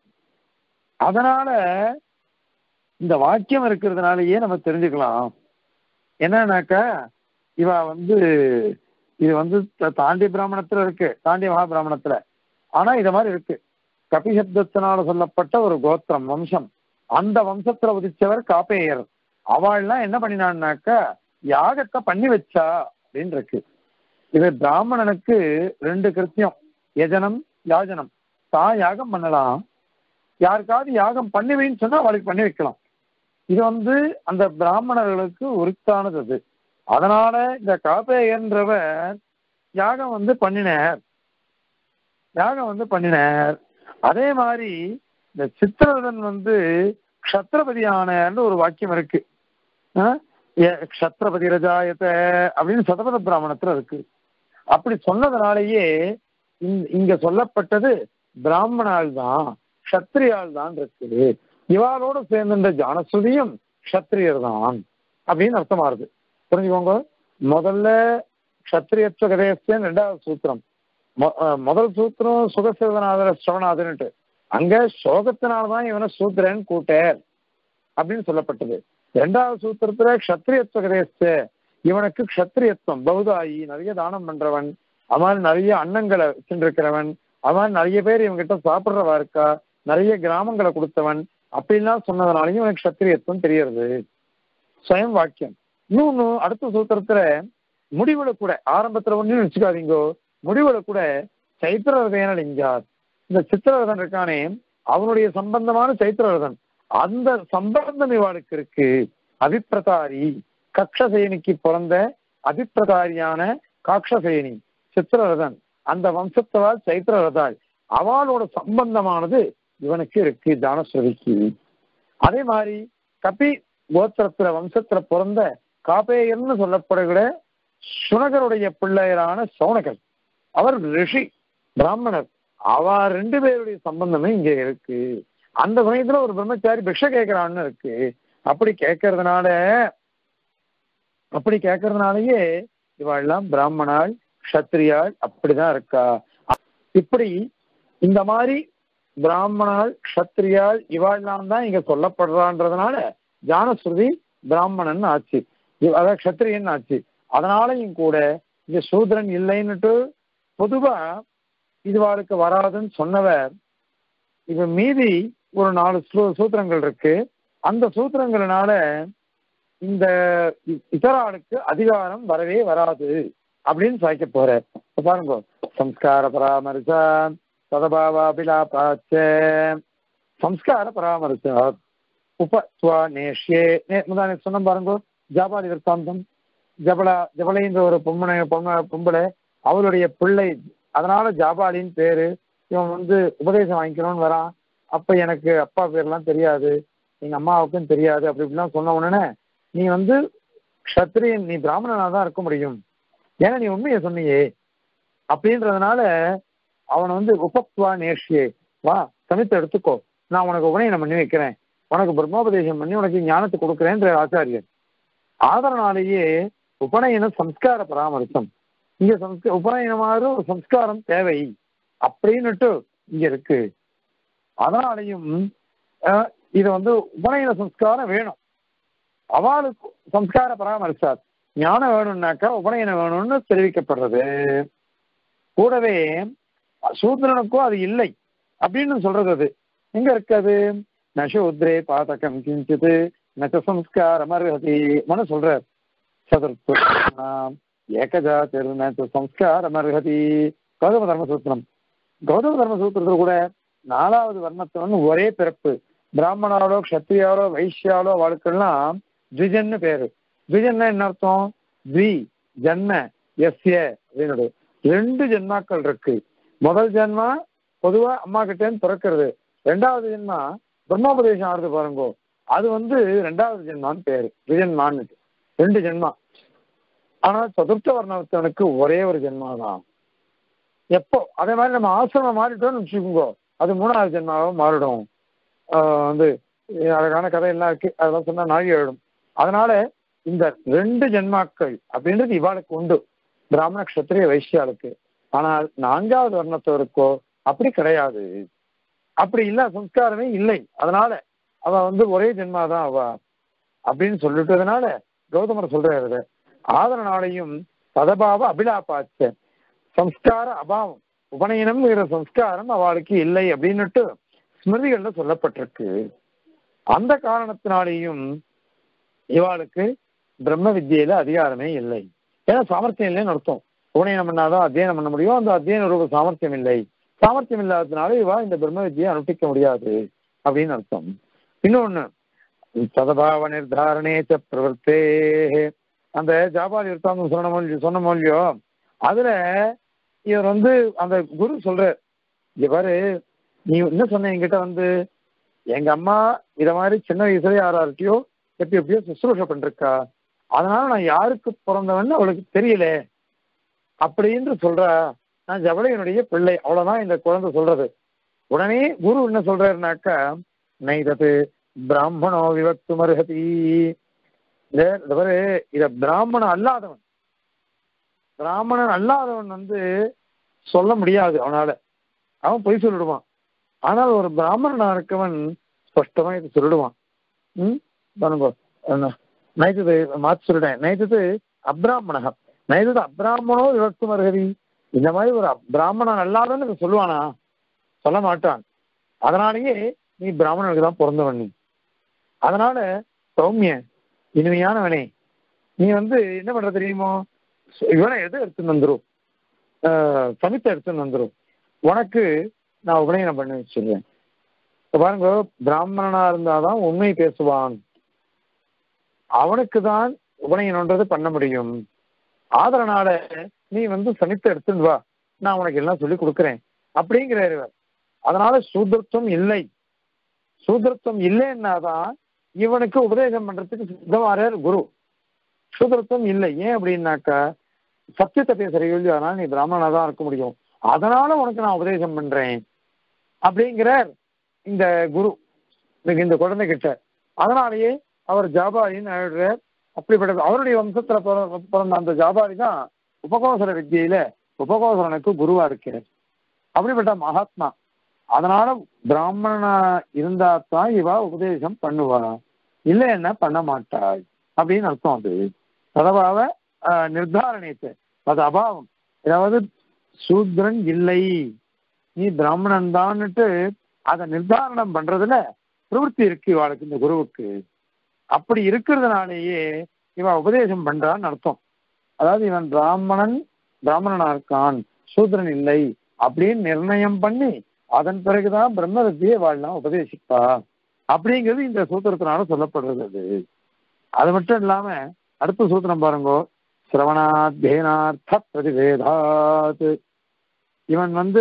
அதனால இந்த வாக்கியம் இருக்கிறதுனாலயே நம்ம தெரிஞ்சுக்கலாம் என்னன்னாக்கா இவ வந்து இது வந்து தாண்டி பிராமணத்துல இருக்கு, தாண்டி மகாபிராமணத்துல. ஆனா இத மாதிரி இருக்கு, கபிசப்தத்தினால சொல்லப்பட்ட ஒரு கோத்திரம் வம்சம், அந்த வம்சத்துல உதிச்சவர் காப்பேயர். அவள்லாம் என்ன பண்ணினான்னாக்கா யாகத்தை பண்ணி வச்சா அப்படின்னு இருக்கு. இது பிராமணனுக்கு ரெண்டு கிருத்தியம், யஜனம் யாஜனம். தான் யாகம் பண்ணலாம், யாருக்காவது யாகம் பண்ணுவேன்னு சொன்னா அவளுக்கு பண்ணி வைக்கலாம். இது வந்து அந்த பிராமணர்களுக்கு உரித்தானது அது. அதனால இந்த காப்பேயன்றவர் யாகம் வந்து பண்ணினார், யாகம் வந்து பண்ணினார். அதே மாதிரி இந்த சித்திரவதன் வந்து க்ஷத்ரபதியானன்னு ஒரு வாக்கியம் இருக்கு. க்ஷத்ரபதி ரஜாயத்தை அப்படின்னு சதபத பிராமணத்துல இருக்கு. அப்படி சொன்னதுனாலேயே இங்க சொல்லப்பட்டது பிராமணால் தான் க்ஷத்ரியால் தான் இருக்குது. இவாளோடு சேர்ந்த ஜானஸ்ருதியும் க்ஷத்ரியர் தான் அப்படின்னு அர்த்தமாறுது. புரிஞ்சுக்கோங்க. முதல்ல க்ஷத்ரியத்துவ கதேசன் ரெண்டாவது சூத்திரம். முதல் சூத்திரம் சுகசிவநாதர ஸ்ரவநாதன்ட்டு, அங்க சோகத்தினால்தான் இவனை சூத்திரன் கூட்டர் அப்படின்னு சொல்லப்பட்டது. இரண்டாவது சூத்திரத்துல க்ஷத்ரியத்துவ கதேச, இவனுக்கு க்ஷத்ரியத்துவம் பௌதாயி, நிறைய தானம் பண்றவன், அவன் நிறைய அன்னங்களை வச்சுருக்கிறவன், அவன் நிறைய பேர் இவங்கிட்ட சாப்பிட்றவா இருக்கா, நிறைய கிராமங்களை கொடுத்தவன் அப்படின்லாம் சொன்னதுனாலையும் இவனுக்கு க்ஷத்ரியத்துவம் தெரியறது. ஸ்வயம் வாக்கியம். இன்னொன்னு அடுத்த சூத்திரத்துல முடிவுல கூட, ஆரம்பத்துல ஒண்ணு வச்சுக்காதீங்கோ, முடிவுல கூட சைத்திரரதேன லிங்கார், இந்த சித்திரரதன் இருக்கானே அவனுடைய சம்பந்தமான சைத்திரரதன், அந்த சம்பந்தம் இவாளுக்கு இருக்கு. அபிப்பிரதாரி கக்ஷசேனிக்கு பிறந்த அபிப்பிரதாரியான காக்ஷசேனி சித்திரரதன், அந்த வம்சத்தவாள் சைத்திரரதாள், அவளோட சம்பந்தமானது இவனுக்கு இருக்கு ஜானஸ்ருதிக்கு. அதே மாதிரி கபி கோத்திரத்துல வம்சத்துல பிறந்த காப்பேயர்னு சொல்லப்படுகிற சுனகருடைய பிள்ளையரான சவுனகர், அவர் ரிஷி பிராமணர், அவ ரெண்டு பேருடைய சம்பந்தமே இங்க இருக்கு. அந்த சமயத்துல ஒரு பிரம்மச்சாரி பிக்ஷை கேட்கிறான்னு இருக்கு. அப்படி கேட்கறதுனால அப்படி கேட்கறதுனாலயே இவாள்லாம் பிராமணாள் க்ஷத்ரியாள் அப்படிதான் இருக்கா. இப்படி இந்த மாதிரி பிராமணாள் க்ஷத்ரியாள் இவாள்லாம் தான் இங்க சொல்லப்படுறான்றதுனால ஜானஸ்ருதி பிராமணன் ஆச்சு, அதாவது க்ஷத்ரியன் ஆச்சு. அதனாலையும் கூட இங்க சூத்ரன் இல்லைன்னுட்டு பொதுவா இதுவாளுக்கு வராதுன்னு சொன்னவர், இப்ப மீதி ஒரு நாலு சூத்திரங்கள் இருக்கு. அந்த சூத்திரங்கள்னால இந்த இதராளுக்கு அதிகாரம் வரவே வராது அப்படின்னு சாய்க்க போறார். பாருங்க, சம்ஸ்கார பராமரிசா சதபாவாபிலாபாச்ச சம்ஸ்கார பராமரித்தார். உபத்வா நேஷ்யே முதானே சொன்ன பாருங்க, ஜாபாலி விற்த்தாந்தம். ஜபலா ஜபலைன்ற ஒரு பொம்மனை பொம்ம பொம்பளை அவளுடைய பிள்ளை, அதனால ஜாபாலின்னு பேரு. இவன் வந்து உபதேசம் வாங்கிக்கணும்னு வரான். அப்ப எனக்கு அப்பா பேர்லாம் தெரியாது, எங்க அம்மாவுக்கும் தெரியாது, அப்படி இப்படிலாம் சொன்ன உடனே நீ வந்து க்ஷத்ரியன், நீ பிராமணனா தான் இருக்க முடியும், ஏன்னா நீ உண்மையை சொன்னியே அப்படின்றதுனால அவனை வந்து உபத்வா நேஷ்யே, வா சமைத்து எடுத்துக்கோ, நான் உனக்கு உபநயனம் பண்ணி வைக்கிறேன், உனக்கு பிரம்மோபதேசம் பண்ணி உனக்கு ஞானத்தை கொடுக்குறேன்ற ஆச்சாரியர். ஆதரனாலேயே உபநயன சம்ஸ்கார பராமரிசம், இங்க சம்ஸ்க உபநயனமாக ஒரு சம்ஸ்காரம் தேவை அப்படின்னுட்டு இங்க இருக்கு. அதனாலையும் இது வந்து உபநயன சம்ஸ்காரம் வேணும். அவளுக்கு சம்ஸ்கார பராமரிசார், ஞானம் வேணும்னாக்கா உபநயனம் வேணும்னு தெரிவிக்கப்படுறது. கூடவே சூத்ரனுக்கும் அது இல்லை அப்படின்னு சொல்றது. அது எங்க இருக்காது? நசூத்ரே பாதகம் கிஞ்சித் நச்ச சம்ஸ்காரம் அர்ஹதி மனு சொல்றார். சதுர்த்தம் ஏகஜாதிர் நச்ச சம்ஸ்காரம் அர்ஹதி கௌதம தர்மசூத்திரம். கௌதம தர்மசூத்திரத்தில் கூட நாலாவது வர்ணத்தவன் ஒரே பிறப்பு, பிராமணாலோ க்ஷத்ரியாலோ வைஷ்யாலோ வாழ்க்கெல்லாம் த்விஜன்னு பேரு. த்விஜன்னா என்ன அர்த்தம்? த்வி ஜன்ம எஸ்ய அப்படின்னு ரெண்டு ஜென்மாக்கள் இருக்கு. முதல் ஜென்மா பொதுவா அம்மா கிட்டேன்னு பிறக்கிறது, ரெண்டாவது ஜென்மா பிரம்மோபதேசம் ஆறுது பாருங்க, அது வந்து ரெண்டாவது ஜென்மான்னு பேரு, த்விஜன்மான்னு ரெண்டு ஜென்மா. ஆனா சதுர்த்த வர்ணத்தவனுக்கு ஒரே ஒரு ஜென்மா தான். எப்போ அதே மாதிரி நம்ம ஆசிரமம் மாறிட்டோம்னு வச்சுக்கோங்க, அது மூணாவது ஜென்மாவை மாறிடும். ஆஹ் வந்து அழகான கதையெல்லாம் இருக்கு, அதெல்லாம் சொன்னா நாழி ஆயிடும். அதனால இந்த ரெண்டு ஜென்மாக்கள் அப்படின்றது இவாளுக்கு உண்டு, பிராமண க்ஷத்ரிய வைஷ்யாளுக்கு. ஆனால் நான்காவது வர்ணத்தவருக்கோ அப்படி கிடையாது, அப்படி இல்ல, சம்ஸ்காரமே இல்லை. அதனால அவ வந்து ஒரே ஜென்மாதான் அவ அப்படின்னு சொல்லிட்டதுனால கௌதமர் சொல்றாரு. ஆதரனாலையும் சதபாவ அபிலாபாச்ச சம்ஸ்கார அபாவம், உபநயனம்ங்கிற சம்ஸ்காரம் அவளுக்கு இல்லை அப்படின்னுட்டு ஸ்மிருதிகள்ல சொல்லப்பட்டிருக்கு. அந்த காரணத்தினாலேயும் இவாளுக்கு பிரம்ம வித்தியில அதிகாரமே இல்லை. ஏன்னா சாமர்த்தியம் இல்லைன்னு அர்த்தம். உபநயனம் பண்ணாதான் அத்தியனம் பண்ண முடியும், அந்த அத்தியன ரூப சாமர்த்தியம் இல்லை. சாமர்த்தியம் இல்லாததுனால இவா இந்த பிரம்ம வித்தியை அனுஷ்டிக்க முடியாது அப்படின்னு அர்த்தம். இன்னொன்னு சதபாவ நிர்தாரணேச்ச பிரவர்த்தே, அந்த ஜாபாலி விற்த்தாந்தம் சொன்ன சொன்ன மொழியோ அதுல இவர் வந்து அந்த குரு சொல்ற, இவரு நீ என்ன சொன்ன என்கிட்ட வந்து, எங்க அம்மா இத மாதிரி சின்ன வயசுல யாரார்கிட்டயோ எப்படி எப்படியோ சுசுரூஷ பண்ணிருக்கா, அதனால நான் யாருக்கு பிறந்தவன்னு அவளுக்கு தெரியல அப்படின்னு சொல்றா, நான் ஜபலையனுடைய பிள்ளை, அவ்வளவுதான் இந்த குழந்தை சொல்றது. உடனே குரு என்ன சொல்றாருனாக்கா, நைதது பிராமணோ விவக்து மருகதி, இத பிராமணன் அல்லாதவன் பிராமணன் அல்லாதவன் வந்து சொல்ல முடியாது அவனால, அவன் பொய் சொல்லிடுவான். ஆனால் ஒரு பிராமணனா இருக்கவன் ஸ்பஷ்டமா இது சொல்லிடுவான். ம் நைத்தது மாற்றி சொல்லிட்டேன், நைத்தது அப்ராமணகம் நைத்தது அப்ராமணோ விவக்து மருகதி, இந்த மாதிரி ஒரு பிராமணன் அல்லாதவன்னு சொல்லுவானா? சொல்ல மாட்டான். அதனாலேயே நீ பிராமணனுக்கு தான் பிறந்தவன். நீ அதனால சௌமிய இனிமையானவனே, நீ வந்து என்ன பண்ற தெரியுமோ, இவனை எதை எடுத்துன்னு வந்துடும், சமித்தை எடுத்துன்னு வந்துடும், உனக்கு நான் உபநயனம் பண்ணி வச்சிருவேன். பாருங்க, பிராமணனா இருந்தாதான் உண்மை பேசுவான், அவனுக்கு தான் உபநயனம்ன்றது பண்ண முடியும். ஆதரனால நீ வந்து சமித்தை எடுத்துன்னு வா, நான் உனக்கு எல்லாம் சொல்லி கொடுக்குறேன் அப்படிங்கிறாரு. அதனால சூத்திரத்துவம் இல்லை. சூத்திரத்துவம் இல்லைன்னாதான் இவனுக்கு உபதேசம் பண்றதுக்கு சித்தமாறார் குரு. சூத்திரத்துவம் இல்லை. ஏன் அப்படின்னாக்கா சத்தியத்தை பேசுறீங்க, அதனால நீ பிராமணனா தான் இருக்க முடியும், அதனால உனக்கு நான் உபதேசம் பண்றேன் அப்படிங்கிறார் இந்த குரு இந்த குழந்தை கிட்ட. அதனாலேயே அவர் ஜாபாலின்னு ஆயிடுறார். அப்படிப்பட்ட அவருடைய வம்சத்துல பிறந்த அந்த ஜாபாலி தான் உபகோசர வித்தியில உபகோசரனுக்கு குருவா இருக்கிறார். அப்படிப்பட்ட மகாத்மா. அதனால பிராமணனா இருந்தா தான் இவா உபதேசம் பண்ணுவா, இல்லை என்ன பண்ண மாட்டாள் அப்படின்னு அர்த்தம். அது சதபாவ நிர்தாரணத்தை, அது அபாவம், அதாவது சூத்ரன் இல்லை நீ பிராமணன் தான்னுட்டு அதை நிர்தாரணம் பண்றதுல பிரவೃತ್ತಿ இருக்கு இவாளுக்கு, இந்த குருவுக்கு. அப்படி இருக்கிறதுனாலேயே இவ உபதேசம் பண்றான்னு அர்த்தம். அதாவது இவன் பிராமணன் பிராமணனா இருக்கான், சூத்ரன் இல்லை அப்படின்னு நிர்ணயம் பண்ணி அதன் பிறகுதான் பிரம்ம வித்தியை வாழலாம் உபதேசிப்பா அப்படிங்கிறது இந்த சூத்திரத்தினால சொல்லப்படுறது. அது அது மட்டும் இல்லாம அடுத்த சூத்திரம் பாருங்கோ, சிரவணாத்யனார்த்த பிரதிவேதாத். இவன் வந்து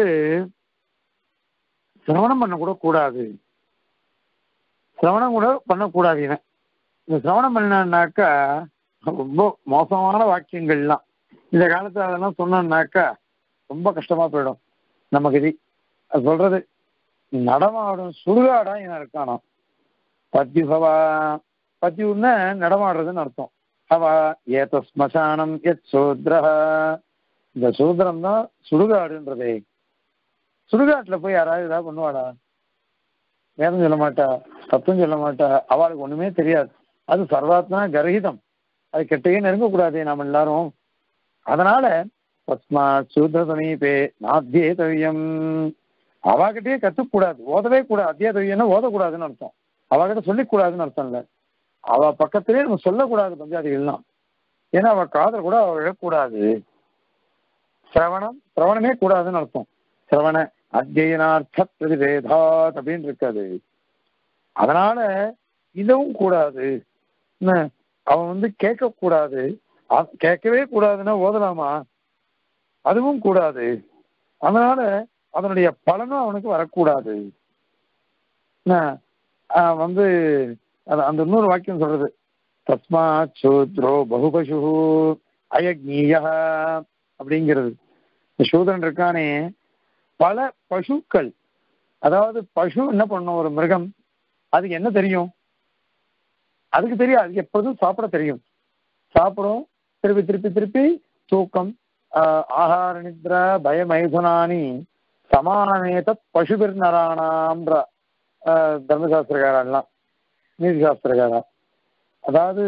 சிரவணம் பண்ண கூட கூடாது, சிரவணம் கூட பண்ணக்கூடாது. இவன் இந்த சிரவணம் பண்ணான்னாக்கா ரொம்ப மோசமான வாக்கியங்கள்லாம் இந்த காலத்துல அதெல்லாம் சொன்னாக்கா ரொம்ப கஷ்டமா போயிடும் நமக்கு. இது அது சொல்றது நடமாடும் சுடுகாடா இவன் இருக்கானோ. பத்யுபவா, பத்யுன்னா நடமாடுறதுன்னு அர்த்தம். அவா ஏத ஸ்மசானம் எத் சூத்ரஹ, இந்த சூத்திரம் தான் சுடுகாடுன்றதே. சுடுகாட்டுல போய் யாராவது ஏதாவது பண்ணுவாடா? வேதம் சொல்ல மாட்டா, தத்துவம் சொல்ல மாட்டா, அவளுக்கு ஒண்ணுமே தெரியாது. அது சர்வாத்மா கரஹிதம், அது கெட்டையே நெருங்கக்கூடாது நாம் எல்லாரும். அதனால பத்மா சூத்ர சமீபே நாத்தியேதவியம், அவகிட்டயே கத்துக்கூடாது, ஓதவே கூடாது. அத்தியாதவியம்னா ஓதக்கூடாதுன்னு அர்த்தம், அவகிட்ட சொல்லிக்கூடாதுன்னு அர்த்தம் இல்லை. அவ பக்கத்திலே நம்ம சொல்லக்கூடாது பஞ்சாதிகள்லாம், ஏன்னா அவ காதல் கூட அவ விழக்கூடாது. சிரவணம் சிரவணமே கூடாதுன்னு அர்த்தம். சிரவண அத்தியனார்த்த பிரதிவேதாத் அப்படின்னு இருக்காது. அதனால இதுவும் கூடாது. அவன் வந்து கேட்கக்கூடாது, கேட்கவே கூடாதுன்னா ஓதலாமா? அதுவும் கூடாது. அதனால அதனுடைய பலனும் அவனுக்கு வரக்கூடாது. வந்து அந்த இன்னொரு வாக்கியம் சொல்றது, தஸ்மாத் சூத்ரோ பகுபசு அயக்ஞீய அப்படிங்கிறது. சூத்ரன் இருக்கானே பல பசுக்கள், அதாவது பசு என்ன பண்ணும், ஒரு மிருகம், அதுக்கு என்ன தெரியும்? அதுக்கு தெரியும், அதுக்கு எப்பொழுதும் சாப்பிட தெரியும். சாப்பிடும், திருப்பி திருப்பி திருப்பி தூக்கம், ஆஹார நித்ரா பயமைதுனானி சமானமேத பசுபிர் நராணாம்ன்ற தர்மசாஸ்திரகாரெல்லாம் நீதி சாஸ்திரகாரா. அதாவது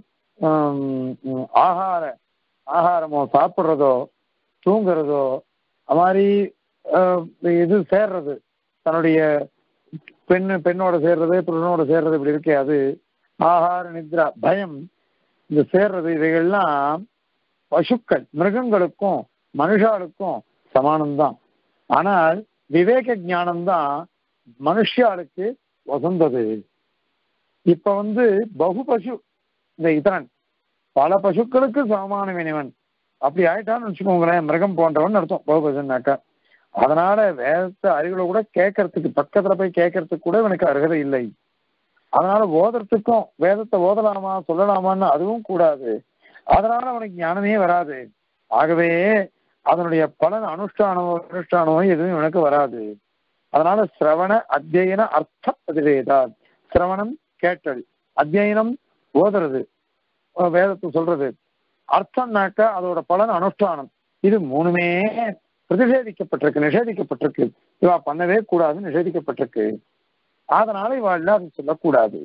ஆகார ஆகாரமோ சாப்பிட்றதோ தூங்குறதோ அது மாதிரி இது சேர்றது, தன்னுடைய பெண்ணு பெண்ணோட சேர்றது பெண்ணோட சேர்றது இப்படி இருக்கே, அது ஆகார நித்ரா பயம், இந்த சேர்றது இவைகள்லாம் பசுக்கள் மிருகங்களுக்கும் மனுஷாளுக்கும் சமானம்தான். ஆனால் விவேக ஞானம்தான் மனுஷாளுக்கு வசந்தது. இப்ப வந்து பகு பசு, இந்த இதரன் பல பசுக்களுக்கு சமானமானவன் அப்படி ஆயிட்டான்னு வச்சுக்கோங்களேன், மிருகம் போன்றவன் அர்த்தம் பகு பசுனாக்கா. அதனால வேதத்தை அறிவுல கூட கேட்கறதுக்கு, பக்கத்துல போய் கேட்கறதுக்கு கூட இவனுக்கு அருகதை இல்லை. அதனால ஓதுறதுக்கும், வேதத்தை ஓதலாமா சொல்லலாமான்னு அதுவும் கூடாது. அதனால அவனுக்கு ஞானமே வராது. ஆகவே அதனுடைய பலன் அனுஷ்டானமோ அனுஷ்டானமோ எதுவும் இவனுக்கு வராது. அதனால சிரவண அத்தியன அர்த்த பிரதிவேதா, சிரவணம் கேட்டல், அத்தியனம் ஓதுறது வேதத்தை சொல்றது, அர்த்தம்னாக்கா அதோட பலன் அனுஷ்டானம், இது மூணுமே பிரதிஷேதிக்கப்பட்டிருக்கு, நிஷேதிக்கப்பட்டிருக்கு. இவா பண்ணவே கூடாது, நிஷேதிக்கப்பட்டிருக்கு. அதனால இவாள் அது சொல்லக்கூடாது.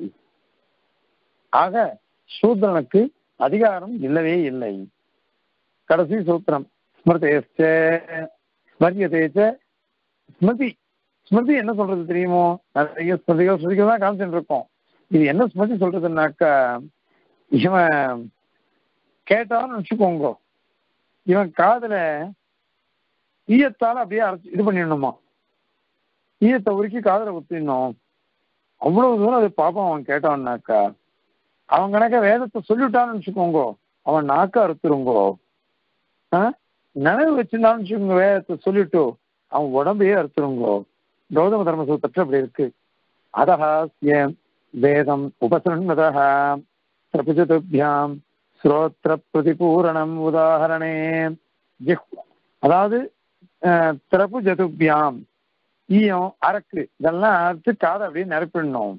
ஆக சூத்ரனுக்கு அதிகாரம் இல்லவே இல்லை. கடைசி சூத்திரம் ஸ்மிருதேச்ச ஸ்மரியதேச்ச. ஸ்மிருதி ஸ்மிருதி என்ன சொல்றது தெரியுமோ? நிறைய ஸ்மிருதிகள் ஸ்மிருதிகள் தான் காமிச்சுட்டு இருக்கோம். இது என்ன ஸ்மிருதி சொல்றதுன்னாக்கா, இவன் கேட்டான்னு வச்சுக்கோங்க, இவன் காதுல ஈயத்தால அப்படியே அரைச்சி இது பண்ணிடணுமா, ஈயத்தை உருக்கி காதுல குத்திடணும். அவ்வளவு தூரம் அது பாப்போம். அவன் கேட்டான்னாக்கா, அவன் கணக்க வேதத்தை சொல்லிவிட்டான்னு வச்சுக்கோங்க, அவன் நாக்க அறுத்துருங்கோ. ஆஹ் நினைவு வச்சிருந்தான்னு வச்சுக்கோங்க, வேதத்தை சொல்லிட்டு அவன் உடம்பையே அறுத்துருங்கோ. கௌதம தர்ம சூத்திரத்துல அப்படி இருக்கு. அதஹாஸ்யம் வேதம் உபசன்னதஹ பிரபிஜதுப்யாம் ஸ்ரோத்ர பிரதிபூரணம் உதாரணே. அதாவது திரப்பு ஜதுபியாம், ஈயம் அரக்கு இதெல்லாம் அறுத்து காதை அப்படியே நிரப்பிடணும்.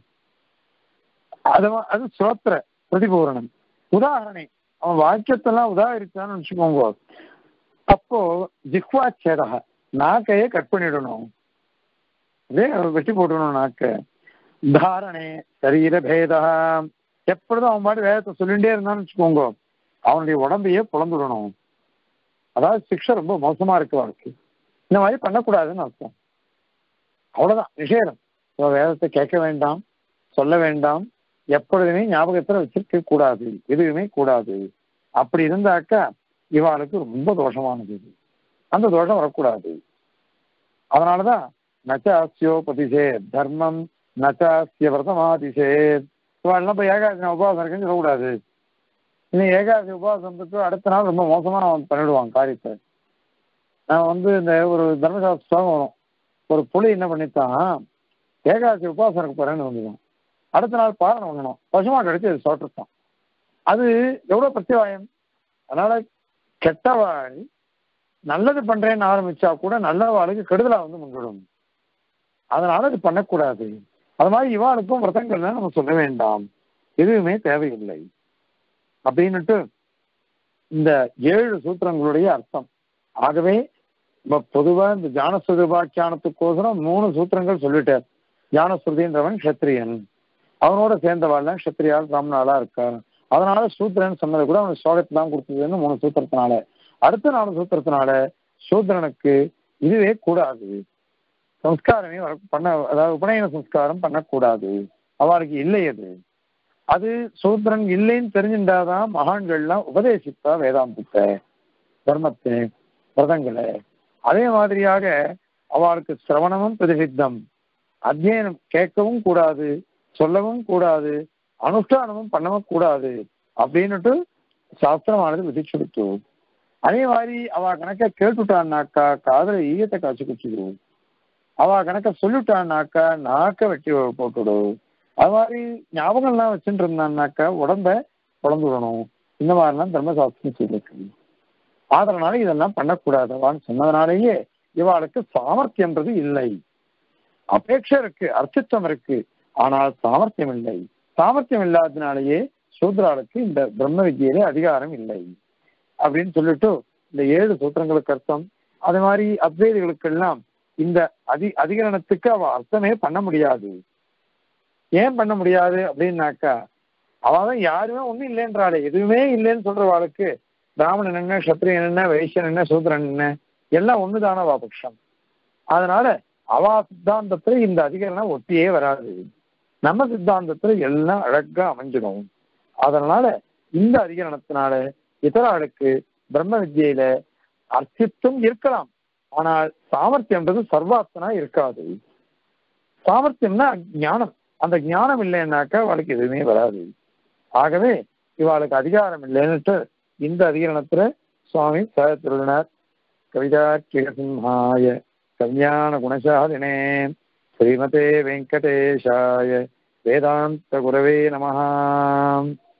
அது அது ஸ்ரோத்திர பிரதிபூரணம். உதாரணை அவன் வாக்கியத்தெல்லாம் உதாரிச்சான்னு வச்சுக்கோங்க, அப்போ ஜிஹ்வாச்சேதக நாக்கையே கட் பண்ணிடணும், அதே வெட்டி போட்டுடணும் நாக்க. தாரணே சரீர பேதா, எப்பொழுதும் அவன் பாட்டு வேதத்தை சொல்லிகிட்டே இருந்தான்னு வச்சுக்கோங்க, அவனுடைய உடம்பையே புலந்துடணும். அதாவது சிக்ஷை ரொம்ப மோசமா இருக்கு அவனுக்கு, இந்த மாதிரி பண்ணக்கூடாதுன்னு அர்த்தம். அவ்வளவுதான் நிஷேதம். வேதத்தை கேட்க வேண்டாம், சொல்ல வேண்டாம், எப்பொழுதுமே ஞாபகத்துல வச்சிருக்க கூடாது, எதுவுமே கூடாது. அப்படி இருந்தாக்கா இவாளுக்கு ரொம்ப தோஷமானது, அந்த தோஷம் வரக்கூடாது. அதனாலதான் நச்சாஸ்யோபதிசே தர்மம் நச்சாஸ்ய விரதமாதிசே. இவாள்லாம் போய் ஏகாதசி உபவாசம் இருக்குன்னு சொல்லக்கூடாது. இன்னும் ஏகாதசி உபவாசத்துக்கு அடுத்த நாள் ரொம்ப மோசமான அவன் பண்ணிவிடுவான் காரியத்தை. நான் வந்து இந்த ஒரு தர்மசாஸ்திர ஸ்லோகம் வரும், ஒரு புலி என்ன பண்ணித்தான், ஏகாதசி உபவாசம் இருக்க போறேன்னு வந்துடும், அடுத்த நாள் பாரணம் பண்ணணும், பசுமாட்டு அடிச்சு அது சோட்டிருப்பான். அது எவ்வளவு பிரத்திவாயம். அதனால கெட்டவாள் நல்லது பண்றேன்னு ஆரம்பிச்சா கூட நல்லவாளுக்கு கெடுதலா வந்து முன்விடும். அதனால அது பண்ணக்கூடாது. அது மாதிரி இவாளுக்கும் விரதங்கள்லாம் நம்ம சொல்ல வேண்டாம், எதுவுமே தேவையில்லை அப்படின்னுட்டு இந்த ஏழு சூத்திரங்களுடைய அர்த்தம். ஆகவே பொதுவா இந்த ஜானஸ்ருதிபாக்கியானத்துக்கோசரம் மூணு சூத்திரங்கள் சொல்லிட்டார். ஜானஸ்ருதின்றவன் க்ஷத்ரியன், அவனோட சேர்ந்தவாள்லாம் க்ஷத்ரியால் பிராமணாலா இருக்கா, அதனால சூத்திரன் சொன்னது கூட அவனுக்கு சோகத்தை தான் கொடுத்ததுன்னு மூணு சூத்திரத்தினால. அடுத்த நாலு சூத்திரத்தினால சூத்திரனுக்கு இதுவே கூடாது, சம்ஸ்காரமே வர பண்ண, அதாவது உபநயன சம்ஸ்காரம் பண்ணக்கூடாது, அவளுக்கு இல்லை. அது அது சூத்திரன் இல்லைன்னு தெரிஞ்சுட்டாதான் மகான்கள்லாம் உபதேசிப்பா வேதாந்தத்தை, தர்மத்தை, விரதங்களை. அதே மாதிரியாக அவளுக்கு சிரவணமும் பிரதிசித்தம், அத்தியனம் கேட்கவும் கூடாது, சொல்லவும் கூடாது, அனுஷ்டானமும் பண்ணவும் கூடாது அப்படின்னுட்டு சாஸ்திரமானது விதிச்சுடுத்து. அதே மாதிரி அவ கணக்க கேட்டுட்டான்னாக்கா காதல ஈயத்தை காய்ச்சி குச்சிடும், அவ கணக்க சொல்லிட்டான்னாக்கா நாக்க வெட்டி போட்டுடும். அது மாதிரி ஞாபகம்லாம் வச்சுட்டு இருந்தான்னாக்கா உடம்ப குழந்து விடணும். இந்த மாதிரிலாம் தர்மசாஸ்திரம் சொல்லியிருக்கு. அதனால இதெல்லாம் பண்ணக்கூடாதவான்னு சொன்னதுனாலேயே இவாளுக்கு சாமர்த்தியன்றது இல்லை. அபேட்சை இருக்கு, அர்த்தத்துவம் இருக்கு, ஆனால் சாமர்த்தியம் இல்லை. சாமர்த்தியம் இல்லாததுனாலேயே சூத்ராளுக்கு இந்த பிரம்ம வித்யிலே அதிகாரம் இல்லை அப்படின்னு சொல்லிட்டு இந்த ஏழு சூத்திரங்களுக்கு அர்த்தம். அதே மாதிரி அத்வைதிகளுக்கெல்லாம் இந்த அதி அதிகரணத்துக்கு அவ அர்த்தமே பண்ண முடியாது. ஏன் பண்ண முடியாது அப்படின்னாக்கா, அவதான் யாருமே ஒண்ணும் இல்லைன்றாளே, எதுவுமே இல்லைன்னு சொல்றவாளுக்கு பிராமணன் என்ன, சத்திரியன் என்ன, வைசியன் என்ன, சூத்திரன் என்ன, எல்லாம் ஒண்ணுதான வாபக்ஷம். அதனால அவா சித்தாந்தத்துல இந்த அதிகரணம் ஒட்டியே வராது, நம்ம சித்தாந்தத்துல எல்லாம் அழகா அமைஞ்சிடும். அதனால இந்த அதிகரணத்தினால இதராளுக்கு பிரம்ம வித்யில அர்த்தத்துவம் இருக்கலாம், ஆனால் சாமர்த்தியம்ன்றது சர்வாத்தனா இருக்காது. சாமர்த்தியம்னா ஞானம், அந்த ஞானம் இல்லைன்னாக்கா அவளுக்கு எதுவுமே வராது. ஆகவே இவாளுக்கு அதிகாரம் இல்லைன்னுட்டு இந்த அதிகரணத்துல சுவாமி சாயத்திருளினார். கவிதார்க்கிக கல்யாண குணசாலினே ஸ்ரீமதே வெங்கடேஷாய வேதாந்த குரவே நமஹ.